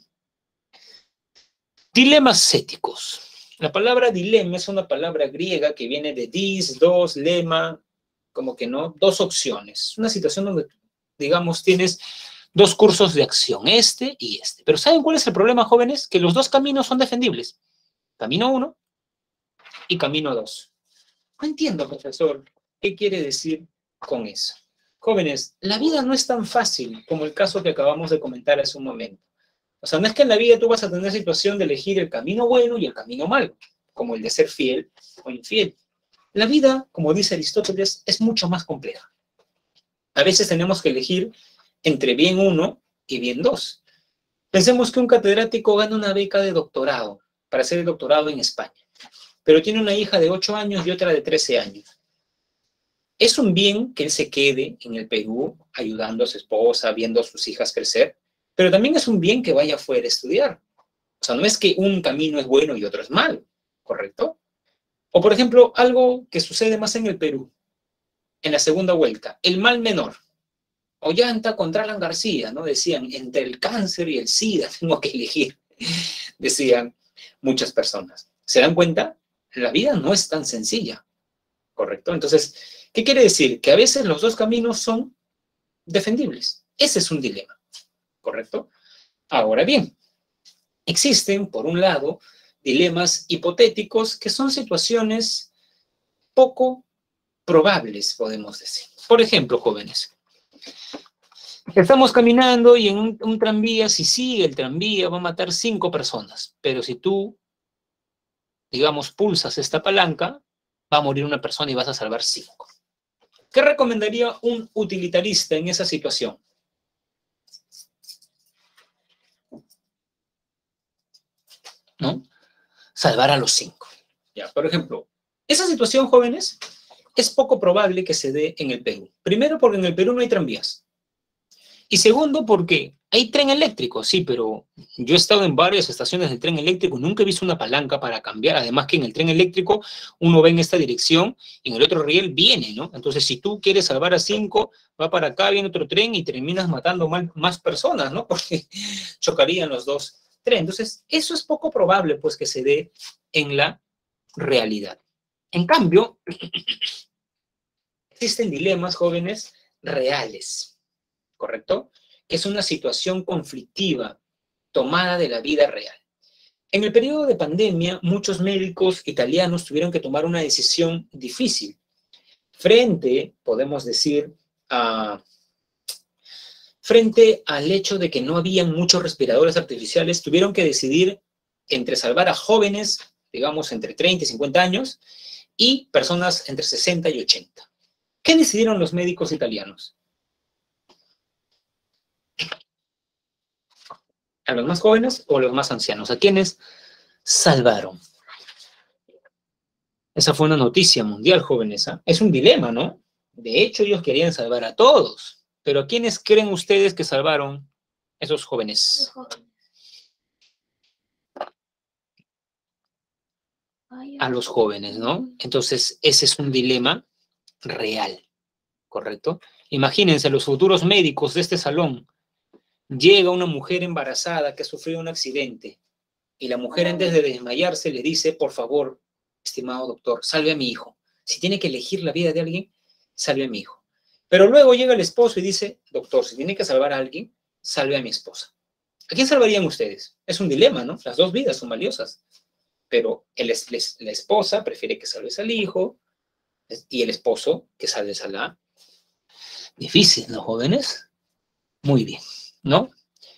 Speaker 1: Dilemas éticos. La palabra dilema es una palabra griega que viene de dis, dos, lema, como que no, dos opciones. Una situación donde, digamos, tienes dos cursos de acción, este y este. Pero ¿saben cuál es el problema, jóvenes? Que los dos caminos son defendibles. Camino uno y camino dos. No entiendo, profesor, ¿qué quiere decir con eso? Jóvenes, la vida no es tan fácil como el caso que acabamos de comentar hace un momento. O sea, no es que en la vida tú vas a tener situación de elegir el camino bueno y el camino malo, como el de ser fiel o infiel. La vida, como dice Aristóteles, es mucho más compleja. A veces tenemos que elegir entre bien uno y bien dos. Pensemos que un catedrático gana una beca de doctorado para hacer el doctorado en España, pero tiene una hija de ocho años y otra de trece años. Es un bien que él se quede en el Perú ayudando a su esposa, viendo a sus hijas crecer, pero también es un bien que vaya afuera a estudiar. O sea, no es que un camino es bueno y otro es malo, ¿correcto? O, por ejemplo, algo que sucede más en el Perú, en la segunda vuelta, el mal menor. Ollanta contra Alan García, ¿no? Decían, entre el cáncer y el SIDA tengo que elegir, decían muchas personas. ¿Se dan cuenta? La vida no es tan sencilla, ¿correcto? Entonces, ¿qué quiere decir? Que a veces los dos caminos son defendibles. Ese es un dilema, ¿correcto? Ahora bien, existen, por un lado, dilemas hipotéticos que son situaciones poco probables, podemos decir. Por ejemplo, jóvenes, estamos caminando y en un, un tranvía, si sigue el tranvía, va a matar cinco personas, pero si tú, digamos, pulsas esta palanca, va a morir una persona y vas a salvar cinco. ¿Qué recomendaría un utilitarista en esa situación? ¿No? Salvar a los cinco. Ya, por ejemplo, esa situación, jóvenes, es poco probable que se dé en el Perú. Primero, porque en el Perú no hay tranvías. Y segundo, porque hay tren eléctrico, sí, pero yo he estado en varias estaciones del tren eléctrico, nunca he visto una palanca para cambiar. Además que en el tren eléctrico uno va en esta dirección y en el otro riel viene, ¿no? Entonces, si tú quieres salvar a cinco, va para acá, viene otro tren y terminas matando más, más personas, ¿no? Porque chocarían los dos trenes. Entonces, eso es poco probable, pues, que se dé en la realidad. En cambio, existen dilemas, jóvenes, reales, ¿correcto? Que es una situación conflictiva tomada de la vida real. En el periodo de pandemia, muchos médicos italianos tuvieron que tomar una decisión difícil. Frente, podemos decir, a, frente al hecho de que no habían muchos respiradores artificiales, tuvieron que decidir entre salvar a jóvenes, digamos, entre treinta y cincuenta años, y personas entre sesenta y ochenta. ¿Qué decidieron los médicos italianos? ¿A los más jóvenes o a los más ancianos? ¿A quiénes salvaron? Esa fue una noticia mundial, jóvenes, ¿eh? Es un dilema, ¿no? De hecho, ellos querían salvar a todos. Pero ¿a quiénes creen ustedes que salvaron esos jóvenes? A los jóvenes, ¿no? Entonces, ese es un dilema real, ¿correcto? Imagínense, los futuros médicos de este salón. Llega una mujer embarazada que ha sufrido un accidente y la mujer, antes de desmayarse, le dice, por favor, estimado doctor, salve a mi hijo. Si tiene que elegir la vida de alguien, salve a mi hijo. Pero luego llega el esposo y dice, doctor, si tiene que salvar a alguien, salve a mi esposa. ¿A quién salvarían ustedes? Es un dilema, ¿no? Las dos vidas son valiosas. Pero el, la esposa prefiere que salves al hijo y el esposo que salves a la... Difícil, ¿no, jóvenes? Muy bien, ¿no?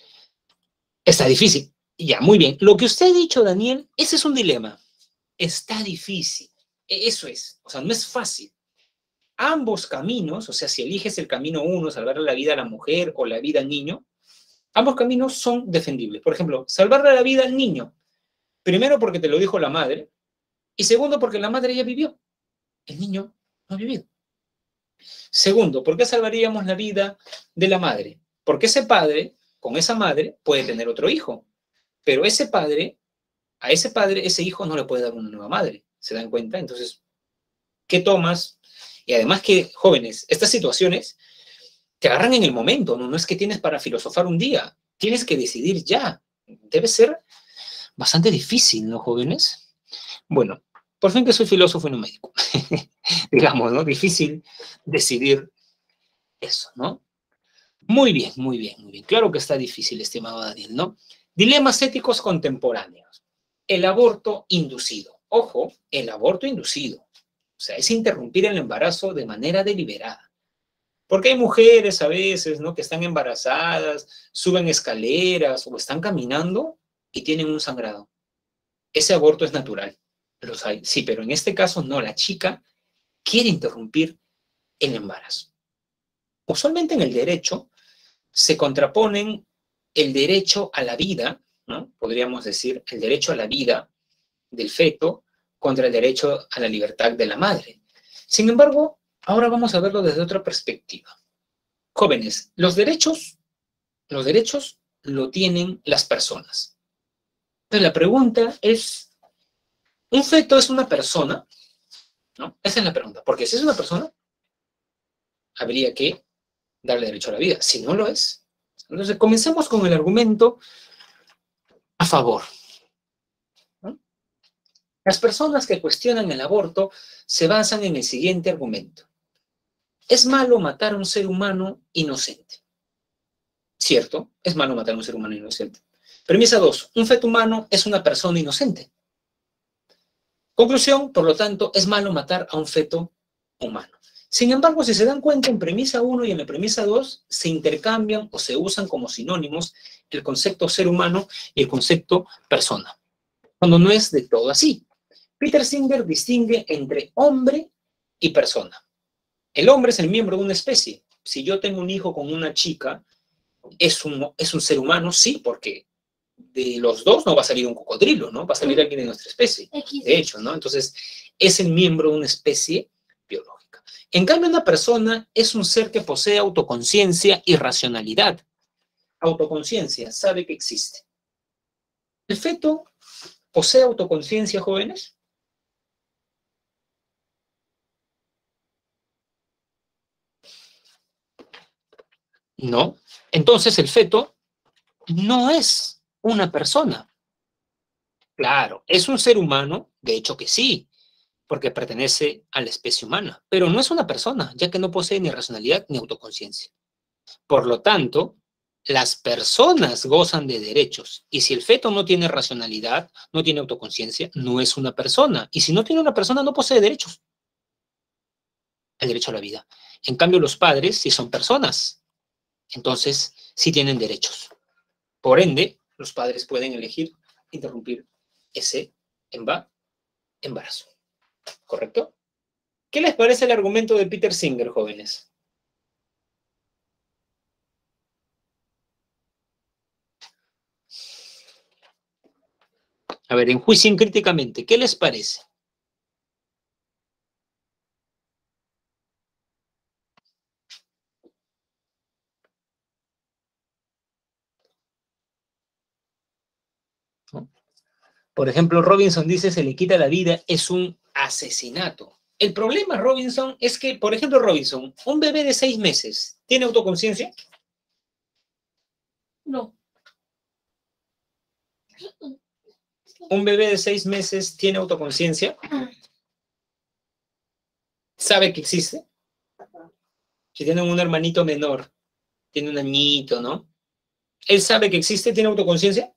Speaker 1: Está difícil. Ya, muy bien. Lo que usted ha dicho, Daniel, ese es un dilema. Está difícil. Eso es. O sea, no es fácil. Ambos caminos, o sea, si eliges el camino uno, salvar la vida a la mujer o la vida al niño, ambos caminos son defendibles. Por ejemplo, salvarle la vida al niño. Primero porque te lo dijo la madre. Y segundo porque la madre ya vivió. El niño no ha vivido. Segundo, ¿por qué salvaríamos la vida de la madre? Porque ese padre, con esa madre, puede tener otro hijo. Pero ese padre, a ese padre, ese hijo no le puede dar una nueva madre. ¿Se dan cuenta? Entonces, ¿qué tomas? Y además que, jóvenes, estas situaciones te agarran en el momento, ¿no? No es que tienes para filosofar un día. Tienes que decidir ya. Debe ser bastante difícil, ¿no, jóvenes? Bueno, por fin que soy filósofo y no médico. Digamos, ¿no? Difícil decidir eso, ¿no? Muy bien, muy bien, muy bien. Claro que está difícil, estimado Daniel, ¿no? Dilemas éticos contemporáneos. El aborto inducido. Ojo, el aborto inducido. O sea, es interrumpir el embarazo de manera deliberada. Porque hay mujeres a veces, ¿no? Que están embarazadas, suben escaleras o están caminando y tienen un sangrado. Ese aborto es natural. Los hay. Sí, pero en este caso no. La chica quiere interrumpir el embarazo. Usualmente en el derecho se contraponen el derecho a la vida, ¿no? Podríamos decir el derecho a la vida del feto contra el derecho a la libertad de la madre. Sin embargo, Ahora vamos a verlo desde otra perspectiva. Jóvenes, los derechos, los derechos lo tienen las personas. Entonces la pregunta es, ¿un feto es una persona? ¿No? Esa es la pregunta. Porque si es una persona, habría que darle derecho a la vida. Si no lo es. Entonces comencemos con el argumento a favor. ¿No? Las personas que cuestionan el aborto se basan en el siguiente argumento. Es malo matar a un ser humano inocente. Cierto, es malo matar a un ser humano inocente. Premisa dos. Un feto humano es una persona inocente. Conclusión, por lo tanto, es malo matar a un feto humano. Sin embargo, si se dan cuenta, en premisa uno y en la premisa dos se intercambian o se usan como sinónimos el concepto ser humano y el concepto persona, cuando no es de todo así. Peter Singer distingue entre hombre y persona. El hombre es el miembro de una especie. Si yo tengo un hijo con una chica, ¿es un, es un ser humano? Sí, porque de los dos no va a salir un cocodrilo, ¿no? Va a salir alguien de nuestra especie, de hecho, ¿no? Entonces, es el miembro de una especie biológica. En cambio, una persona es un ser que posee autoconciencia y racionalidad. Autoconciencia, sabe que existe. ¿El feto posee autoconciencia, jóvenes? No. Entonces, el feto no es una persona. Claro, es un ser humano, de hecho que sí, porque pertenece a la especie humana, pero no es una persona, ya que no posee ni racionalidad ni autoconciencia. Por lo tanto, las personas gozan de derechos, y si el feto no tiene racionalidad, no tiene autoconciencia, no es una persona, y si no tiene una persona, no posee derechos. El derecho a la vida. En cambio, los padres sí son personas, entonces sí tienen derechos. Por ende, los padres pueden elegir interrumpir ese embarazo. ¿Correcto? ¿Qué les parece el argumento de Peter Singer, jóvenes? A ver, enjuicien críticamente. ¿Qué les parece? ¿No? Por ejemplo, Robinson dice, se le quita la vida, es un asesinato. El problema, Robinson, es que, por ejemplo, Robinson, un bebé de seis meses, ¿tiene autoconciencia? No. ¿Un bebé de seis meses tiene autoconciencia? ¿Sabe que existe? Si tiene un hermanito menor, tiene un añito, ¿no? ¿Él sabe que existe? ¿Tiene autoconciencia?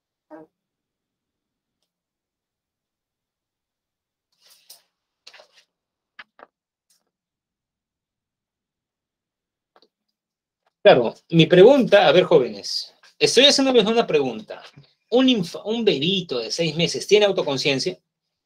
Speaker 1: Claro, mi pregunta, a ver, jóvenes, estoy haciéndoles una pregunta. ¿Un, infa, un bebito de seis meses tiene autoconciencia?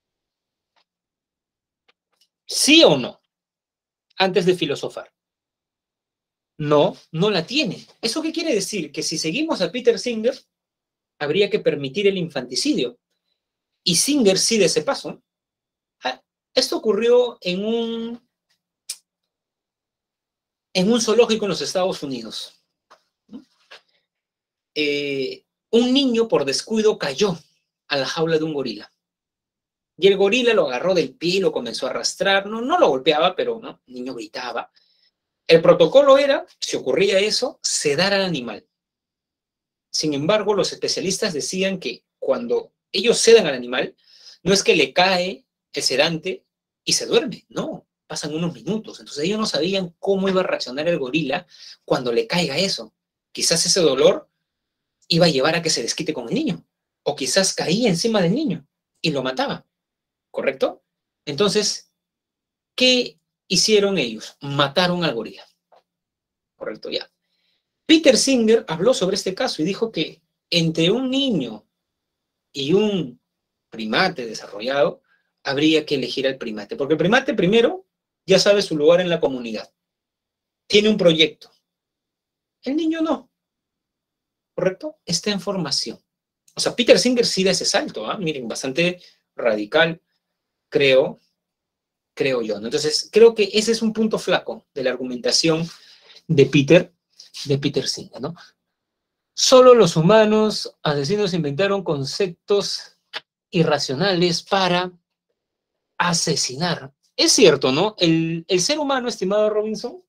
Speaker 1: ¿Sí o no? Antes de filosofar. No, no la tiene. ¿Eso qué quiere decir? Que si seguimos a Peter Singer, habría que permitir el infanticidio. Y Singer sí de ese paso. Ah, esto ocurrió en un, en un zoológico en los Estados Unidos. Eh, un niño por descuido cayó a la jaula de un gorila. Y el gorila lo agarró del pie, lo comenzó a arrastrar. No, no lo golpeaba, pero ¿no? El niño gritaba. El protocolo era, si ocurría eso, sedar al animal. Sin embargo, los especialistas decían que cuando ellos sedan al animal, no es que le cae el sedante y se duerme, no, pasan unos minutos. Entonces ellos no sabían cómo iba a reaccionar el gorila cuando le caiga eso. Quizás ese dolor iba a llevar a que se desquite con el niño, o quizás caía encima del niño y lo mataba, ¿correcto? Entonces, ¿qué hicieron ellos? Mataron al gorila, ¿correcto? Ya. Peter Singer habló sobre este caso y dijo que entre un niño y un primate desarrollado, habría que elegir al primate, porque el primate primero ya sabe su lugar en la comunidad, tiene un proyecto, el niño no, ¿correcto? Está en formación. O sea, Peter Singer sí da ese salto, ¿eh? Miren, bastante radical, creo, creo yo, ¿no? Entonces, creo que ese es un punto flaco de la argumentación de Peter, de Peter Singer, ¿no? Solo los humanos asesinos inventaron conceptos irracionales para asesinar. Es cierto, ¿no? El, el ser humano, estimado Robinson,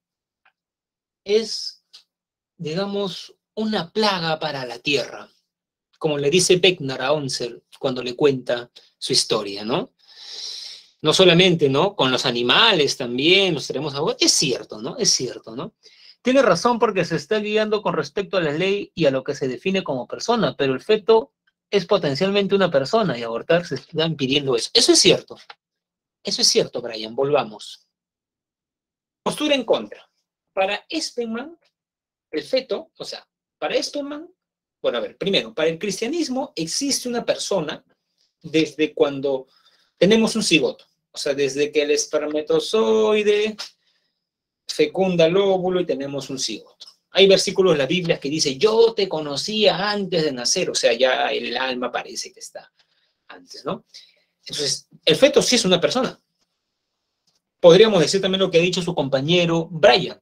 Speaker 1: es, digamos, una plaga para la Tierra, como le dice Beckner a Onser cuando le cuenta su historia, ¿no? No solamente, ¿no? Con los animales también, los tenemos a... Es cierto, ¿no? Es cierto, ¿no? Tiene razón porque se está guiando con respecto a la ley y a lo que se define como persona, pero el feto es potencialmente una persona y abortar se está impidiendo eso. Eso es cierto. Eso es cierto, Brian. Volvamos. Postura en contra. Para Espenman, el feto, o sea, para Espenman, bueno, a ver, primero, para el cristianismo existe una persona desde cuando tenemos un cigoto. O sea, desde que el espermatozoide fecunda el óvulo y tenemos un cigoto. Hay versículos en la Biblia que dice, yo te conocía antes de nacer, o sea, ya el alma parece que está antes, ¿no? Entonces, el feto sí es una persona. Podríamos decir también lo que ha dicho su compañero Brian.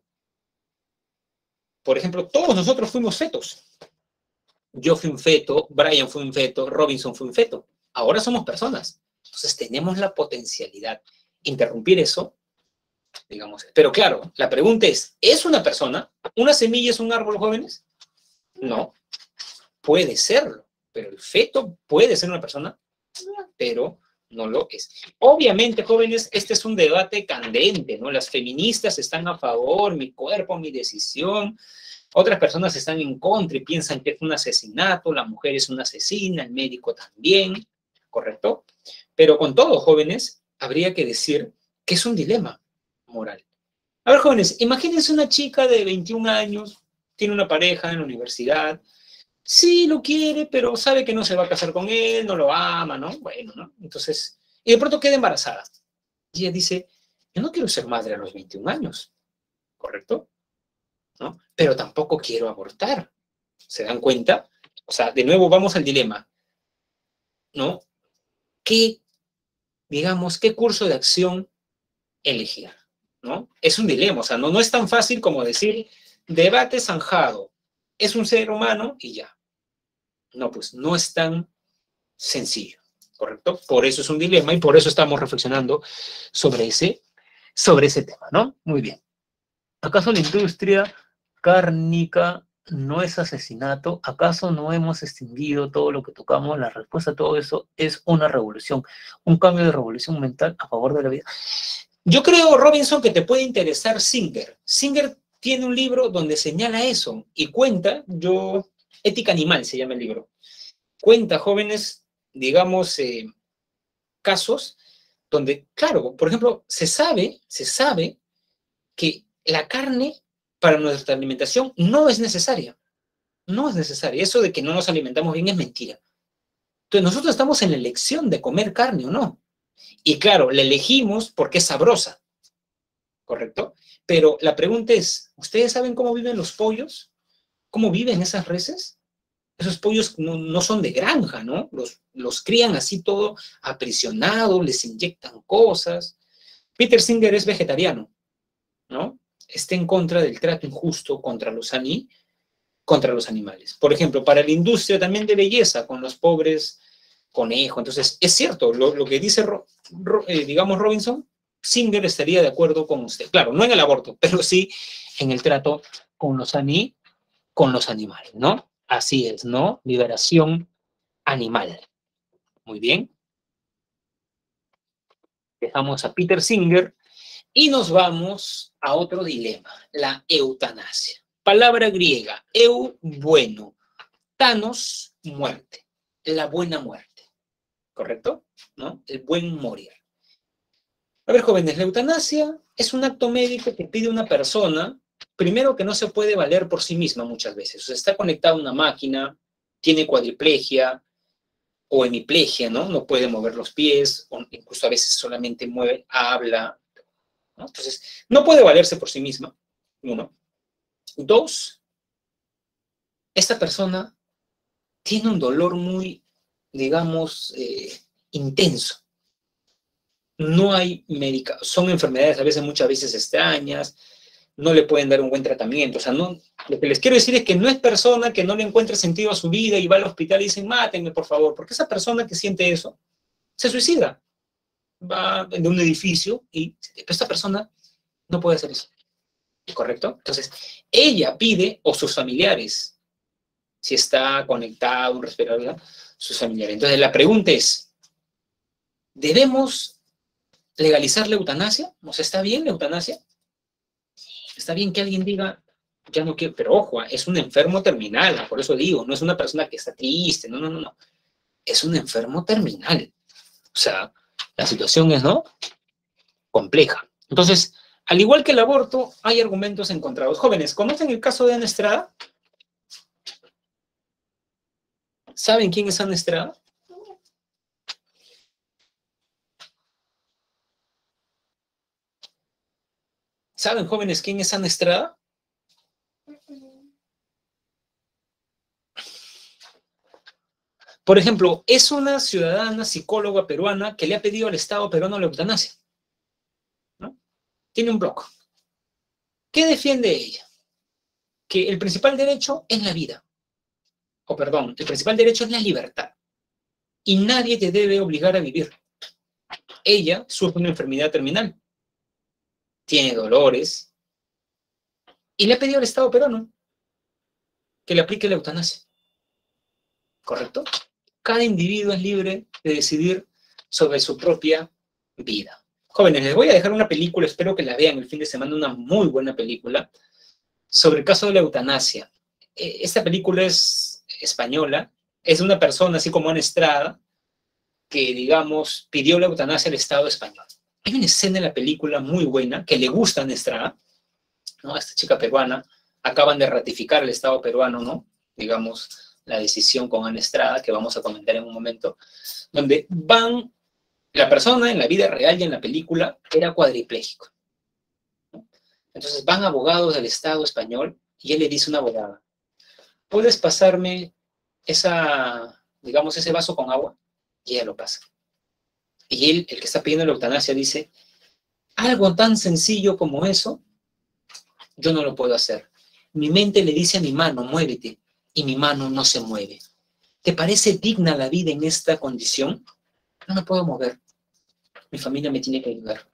Speaker 1: Por ejemplo, todos nosotros fuimos fetos. Yo fui un feto, Brian fue un feto, Robinson fue un feto. Ahora somos personas. Entonces, tenemos la potencialidad. Interrumpir eso, digamos. Pero claro, la pregunta es, ¿es una persona? ¿Una semilla es un árbol, jóvenes? No. Puede serlo, pero el feto puede ser una persona, pero no lo es. Obviamente, jóvenes, este es un debate candente, ¿no? Las feministas están a favor, mi cuerpo, mi decisión. Otras personas están en contra y piensan que es un asesinato, la mujer es una asesina, el médico también, ¿correcto? Pero con todo, jóvenes, habría que decir que es un dilema moral. A ver, jóvenes, imagínense una chica de veintiún años, tiene una pareja en la universidad, sí lo quiere, pero sabe que no se va a casar con él, no lo ama, ¿no? Bueno, ¿no? Entonces, y de pronto queda embarazada. Y ella dice, yo no quiero ser madre a los veintiún años, ¿correcto? ¿No? Pero tampoco quiero abortar. ¿Se dan cuenta? O sea, de nuevo vamos al dilema, ¿no? ¿Qué, digamos, qué curso de acción elegir? ¿No? Es un dilema, o sea, no, no es tan fácil como decir, debate zanjado, es un ser humano y ya. No, pues no es tan sencillo, ¿correcto? Por eso es un dilema y por eso estamos reflexionando sobre ese, sobre ese tema, ¿no? Muy bien. ¿Acaso la industria cárnica no es asesinato? ¿Acaso no hemos extinguido todo lo que tocamos? La respuesta a todo eso es una revolución, un cambio de revolución mental a favor de la vida. Yo creo, Robinson, que te puede interesar Singer. Singer tiene un libro donde señala eso y cuenta, yo, Ética Animal se llama el libro, cuenta, jóvenes, digamos, eh, casos donde, claro, por ejemplo, se sabe, se sabe que la carne para nuestra alimentación no es necesaria. No es necesaria. Eso de que no nos alimentamos bien es mentira. Entonces, nosotros estamos en la elección de comer carne o no. Y claro, la elegimos porque es sabrosa, ¿correcto? Pero la pregunta es, ¿ustedes saben cómo viven los pollos? ¿Cómo viven esas reses? Esos pollos no, no son de granja, ¿no? Los, los crían así todo aprisionados, les inyectan cosas. Peter Singer es vegetariano, ¿no? Está en contra del trato injusto contra los, ani, contra los animales. Por ejemplo, para la industria también de belleza, con los pobres conejos. Entonces, es cierto, lo, lo que dice, Ro, Ro, eh, digamos, Robinson, Singer estaría de acuerdo con usted. Claro, no en el aborto, pero sí en el trato con los, ani, con los animales, ¿no? Así es, ¿no? Liberación animal. Muy bien. Dejamos a Peter Singer y nos vamos a otro dilema, la eutanasia. Palabra griega, eu, bueno, thanos, muerte, la buena muerte, ¿correcto? ¿No? El buen morir. A ver, jóvenes, la eutanasia es un acto médico que pide una persona, primero que no se puede valer por sí misma muchas veces, o sea, está conectada a una máquina, tiene cuadriplegia o hemiplegia, ¿no? No puede mover los pies, o incluso a veces solamente mueve, habla, ¿no? Entonces, no puede valerse por sí misma, uno. Dos, esta persona tiene un dolor muy, digamos, eh, intenso. no hay médica, son enfermedades a veces, muchas veces extrañas, no le pueden dar un buen tratamiento. O sea, no, lo que les quiero decir es que no es persona que no le encuentre sentido a su vida y va al hospital y dicen, mátenme, por favor, porque esa persona que siente eso se suicida. Va de un edificio y esta persona no puede hacer eso. ¿Correcto? Entonces, ella pide, o sus familiares, si está conectado, un respirador, sus familiares. Entonces, la pregunta es, ¿debemos legalizar la eutanasia? ¿O sea, está bien la eutanasia? Está bien que alguien diga, ya no quiero, pero ojo, es un enfermo terminal, por eso digo, no es una persona que está triste, no, no, no, no. Es un enfermo terminal. O sea, la situación es, ¿no?, compleja. Entonces, al igual que el aborto, hay argumentos encontrados. Jóvenes, ¿conocen el caso de Ana Estrada? ¿Saben quién es Ana Estrada? ¿Saben, jóvenes, quién es Ana Estrada? Por ejemplo, es una ciudadana psicóloga peruana que le ha pedido al Estado peruano la eutanasia, ¿no? Tiene un blog. ¿Qué defiende ella? Que el principal derecho es la vida. O perdón, el principal derecho es la libertad. Y nadie te debe obligar a vivir. Ella sufre una enfermedad terminal. Tiene dolores. Y le ha pedido al Estado peruano que le aplique la eutanasia. ¿Correcto? Cada individuo es libre de decidir sobre su propia vida. Jóvenes, les voy a dejar una película, espero que la vean el fin de semana, una muy buena película, sobre el caso de la eutanasia. Esta película es española, es de una persona, así como Ana Estrada, que, digamos, pidió la eutanasia al Estado español. Hay una escena en la película muy buena, que le gusta a Ana Estrada, ¿no?, a esta chica peruana, acaban de ratificar el Estado peruano, ¿no?, digamos, la decisión con Ana Estrada, que vamos a comentar en un momento, donde van, la persona en la vida real y en la película era cuadripléjico, ¿no? Entonces van abogados del Estado español y él le dice a una abogada, ¿puedes pasarme esa, digamos, ese vaso con agua? Y ella lo pasa. Y él, el que está pidiendo la eutanasia, dice, algo tan sencillo como eso, yo no lo puedo hacer. Mi mente le dice a mi mano, muévete, y mi mano no se mueve. ¿Te parece digna la vida en esta condición? No me puedo mover. Mi familia me tiene que ayudar,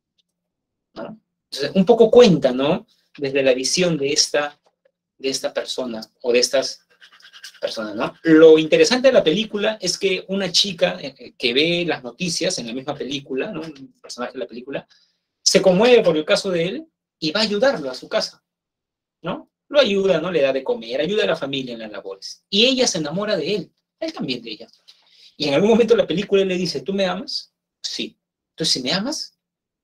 Speaker 1: ¿no? Entonces, un poco cuenta, ¿no?, desde la visión de esta, de esta persona, o de estas personas, ¿no? Lo interesante de la película es que una chica que ve las noticias en la misma película, ¿no?, un personaje de la película, se conmueve por el caso de él y va a ayudarlo a su casa, ¿no? Lo ayuda, ¿no?, le da de comer, ayuda a la familia en las labores. Y ella se enamora de él, él también de ella. Y en algún momento de la película él le dice, ¿tú me amas? Sí. Entonces, si me amas,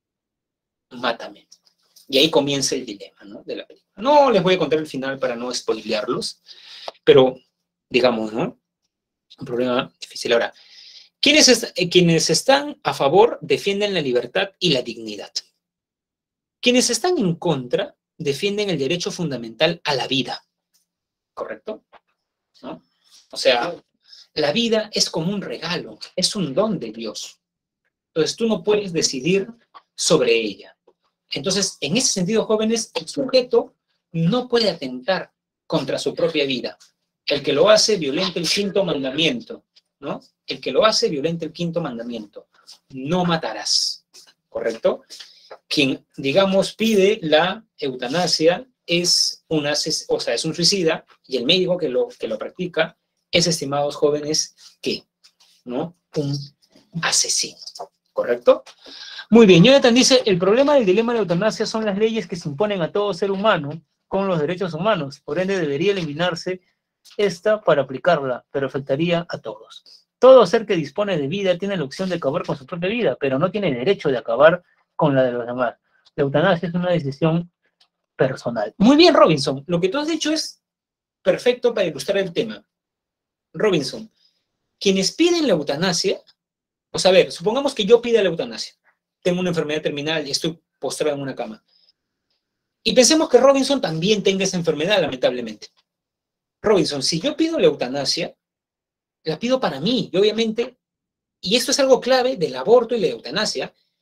Speaker 1: mátame. Y ahí comienza el dilema, ¿no?, de la película. No les voy a contar el final para no spoilearlos, pero, digamos, ¿no?, un problema difícil. Ahora, ¿quiénes, est eh, quienes están a favor defienden la libertad y la dignidad? Quienes están en contra defienden el derecho fundamental a la vida, ¿correcto? ¿No? O sea, la vida es como un regalo, es un don de Dios. Entonces tú no puedes decidir sobre ella. Entonces, en ese sentido, jóvenes, el sujeto no puede atentar contra su propia vida. El que lo hace violenta el quinto mandamiento, ¿no? El que lo hace violenta el quinto mandamiento. No matarás, ¿correcto? Quien, digamos, pide la eutanasia es, una, o sea, es un suicida, y el médico que lo, que lo practica es, estimados jóvenes, ¿qué? ¿No? Un asesino, ¿correcto? Muy bien, Jonathan dice, el problema del dilema de la eutanasia son las leyes que se imponen a todo ser humano con los derechos humanos, por ende debería eliminarse esta para aplicarla, pero afectaría a todos. Todo ser que dispone de vida tiene la opción de acabar con su propia vida, pero no tiene derecho de acabar con la de los demás. La eutanasia es una decisión personal. Muy bien, Robinson. Lo que tú has dicho es perfecto para ilustrar el tema. Robinson, quienes piden la eutanasia, o sea, a ver, supongamos que yo pida la eutanasia. Tengo una enfermedad terminal y estoy postrado en una cama. Y pensemos que Robinson también tenga esa enfermedad, lamentablemente. Robinson, si yo pido la eutanasia, la pido para mí, y obviamente, y esto es algo clave del aborto y la eutanasia,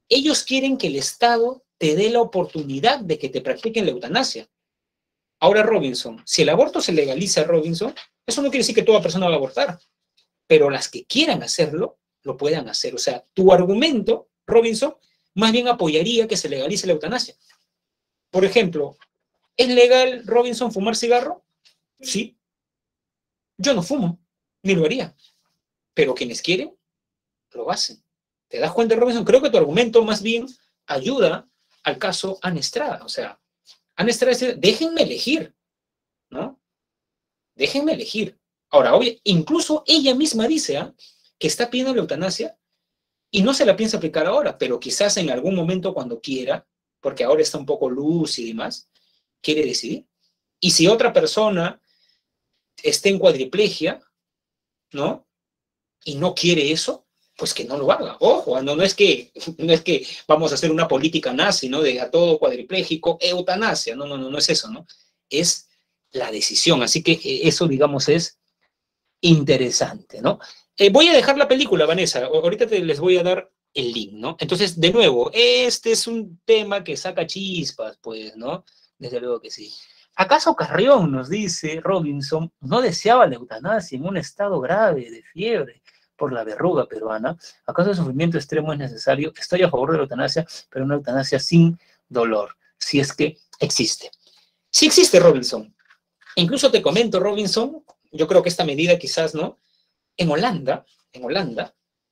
Speaker 1: Ellos quieren que el Estado te dé la oportunidad de que te practiquen la eutanasia. Ahora, Robinson, si el aborto se legaliza, Robinson, eso no quiere decir que toda persona va a abortar, pero las que quieran hacerlo, lo puedan hacer. O sea, tu argumento, Robinson, más bien apoyaría que se legalice la eutanasia. Por ejemplo, ¿es legal, Robinson, fumar cigarro? Sí. Yo no fumo, ni lo haría. Pero quienes quieren, lo hacen. ¿Te das cuenta, Robinson? Creo que tu argumento más bien ayuda al caso Ana Estrada. O sea, Ana Estrada dice, déjenme elegir, ¿no? Déjenme elegir. Ahora, obvio, incluso ella misma dice ¿eh? que está pidiendo la eutanasia y no se la piensa aplicar ahora, pero quizás en algún momento cuando quiera, porque ahora está un poco lúcida y demás, quiere decidir. Y si otra persona está en cuadriplegia, ¿no? Y no quiere eso, pues que no lo haga. Ojo, no, no, es que, no es que vamos a hacer una política nazi, ¿no? De a todo cuadripléjico, eutanasia. No, no, no, no es eso, ¿no? Es la decisión. Así que eso, digamos, es interesante, ¿no? Eh, voy a dejar la película, Vanessa. Ahorita te, les voy a dar el link, ¿no? Entonces, de nuevo, este es un tema que saca chispas, pues, ¿no? Desde luego que sí. ¿Acaso Carrión, nos dice Robinson, no deseaba la eutanasia en un estado grave de fiebre por la verruga peruana? ¿Acaso el sufrimiento extremo es necesario? Estoy a favor de la eutanasia, pero una eutanasia sin dolor, si es que existe. Sí existe, Robinson. Incluso te comento, Robinson, yo creo que esta medida quizás, ¿no? En Holanda, en Holanda,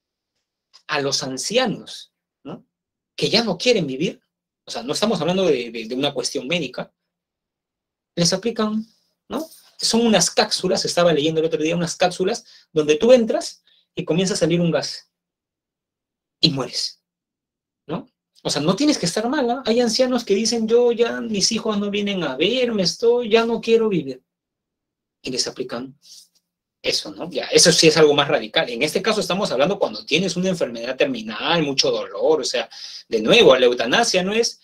Speaker 1: a los ancianos, ¿no? Que ya no quieren vivir, o sea, no estamos hablando de, de, de una cuestión médica, les aplican, ¿no? Son unas cápsulas, estaba leyendo el otro día, unas cápsulas donde tú entras y comienza a salir un gas y mueres, ¿no? O sea, no tienes que estar mal, ¿eh? Hay ancianos que dicen, yo ya, mis hijos no vienen a verme, estoy, ya no quiero vivir. Y les aplican eso, ¿no? Ya, eso sí es algo más radical. En este caso estamos hablando cuando tienes una enfermedad terminal, mucho dolor, o sea, de nuevo, la eutanasia no es,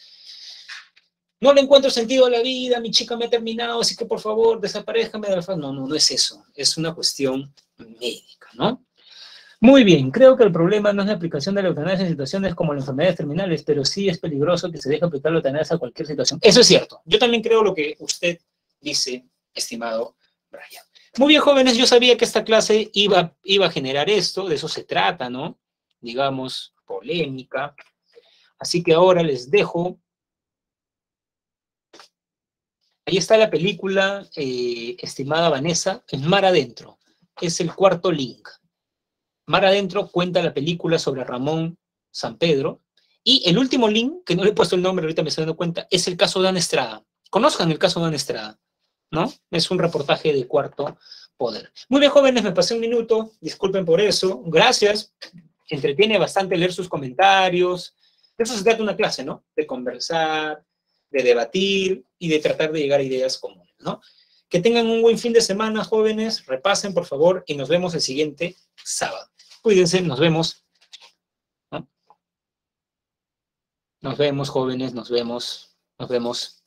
Speaker 1: no le encuentro sentido a la vida, mi chica me ha terminado, así que por favor, desaparezcame de la faz. No, no, no es eso, es una cuestión médica, ¿no? Muy bien, creo que el problema no es la aplicación de la eutanasia en situaciones como las enfermedades terminales, pero sí es peligroso que se deje aplicar la eutanasia a cualquier situación. Eso es cierto, yo también creo lo que usted dice, estimado Brian. Muy bien, jóvenes, yo sabía que esta clase iba, iba a generar esto, de eso se trata, ¿no? Digamos, polémica. Así que ahora les dejo. Ahí está la película, eh, estimada Vanessa, en Mar Adentro. Es el cuarto link. Mar Adentro cuenta la película sobre Ramón Sampedro. Y el último link, que no le he puesto el nombre, ahorita me estoy dando cuenta, es el caso de Ana Estrada. Conozcan el caso de Ana Estrada, ¿no? Es un reportaje de Cuarto Poder. Muy bien, jóvenes, me pasé un minuto, disculpen por eso, gracias, entretiene bastante leer sus comentarios, de eso se trata una clase, ¿no? De conversar, de debatir y de tratar de llegar a ideas comunes, ¿no? Que tengan un buen fin de semana, jóvenes, repasen, por favor, y nos vemos el siguiente sábado. Cuídense, nos vemos, ¿no? Nos vemos, jóvenes, nos vemos, nos vemos.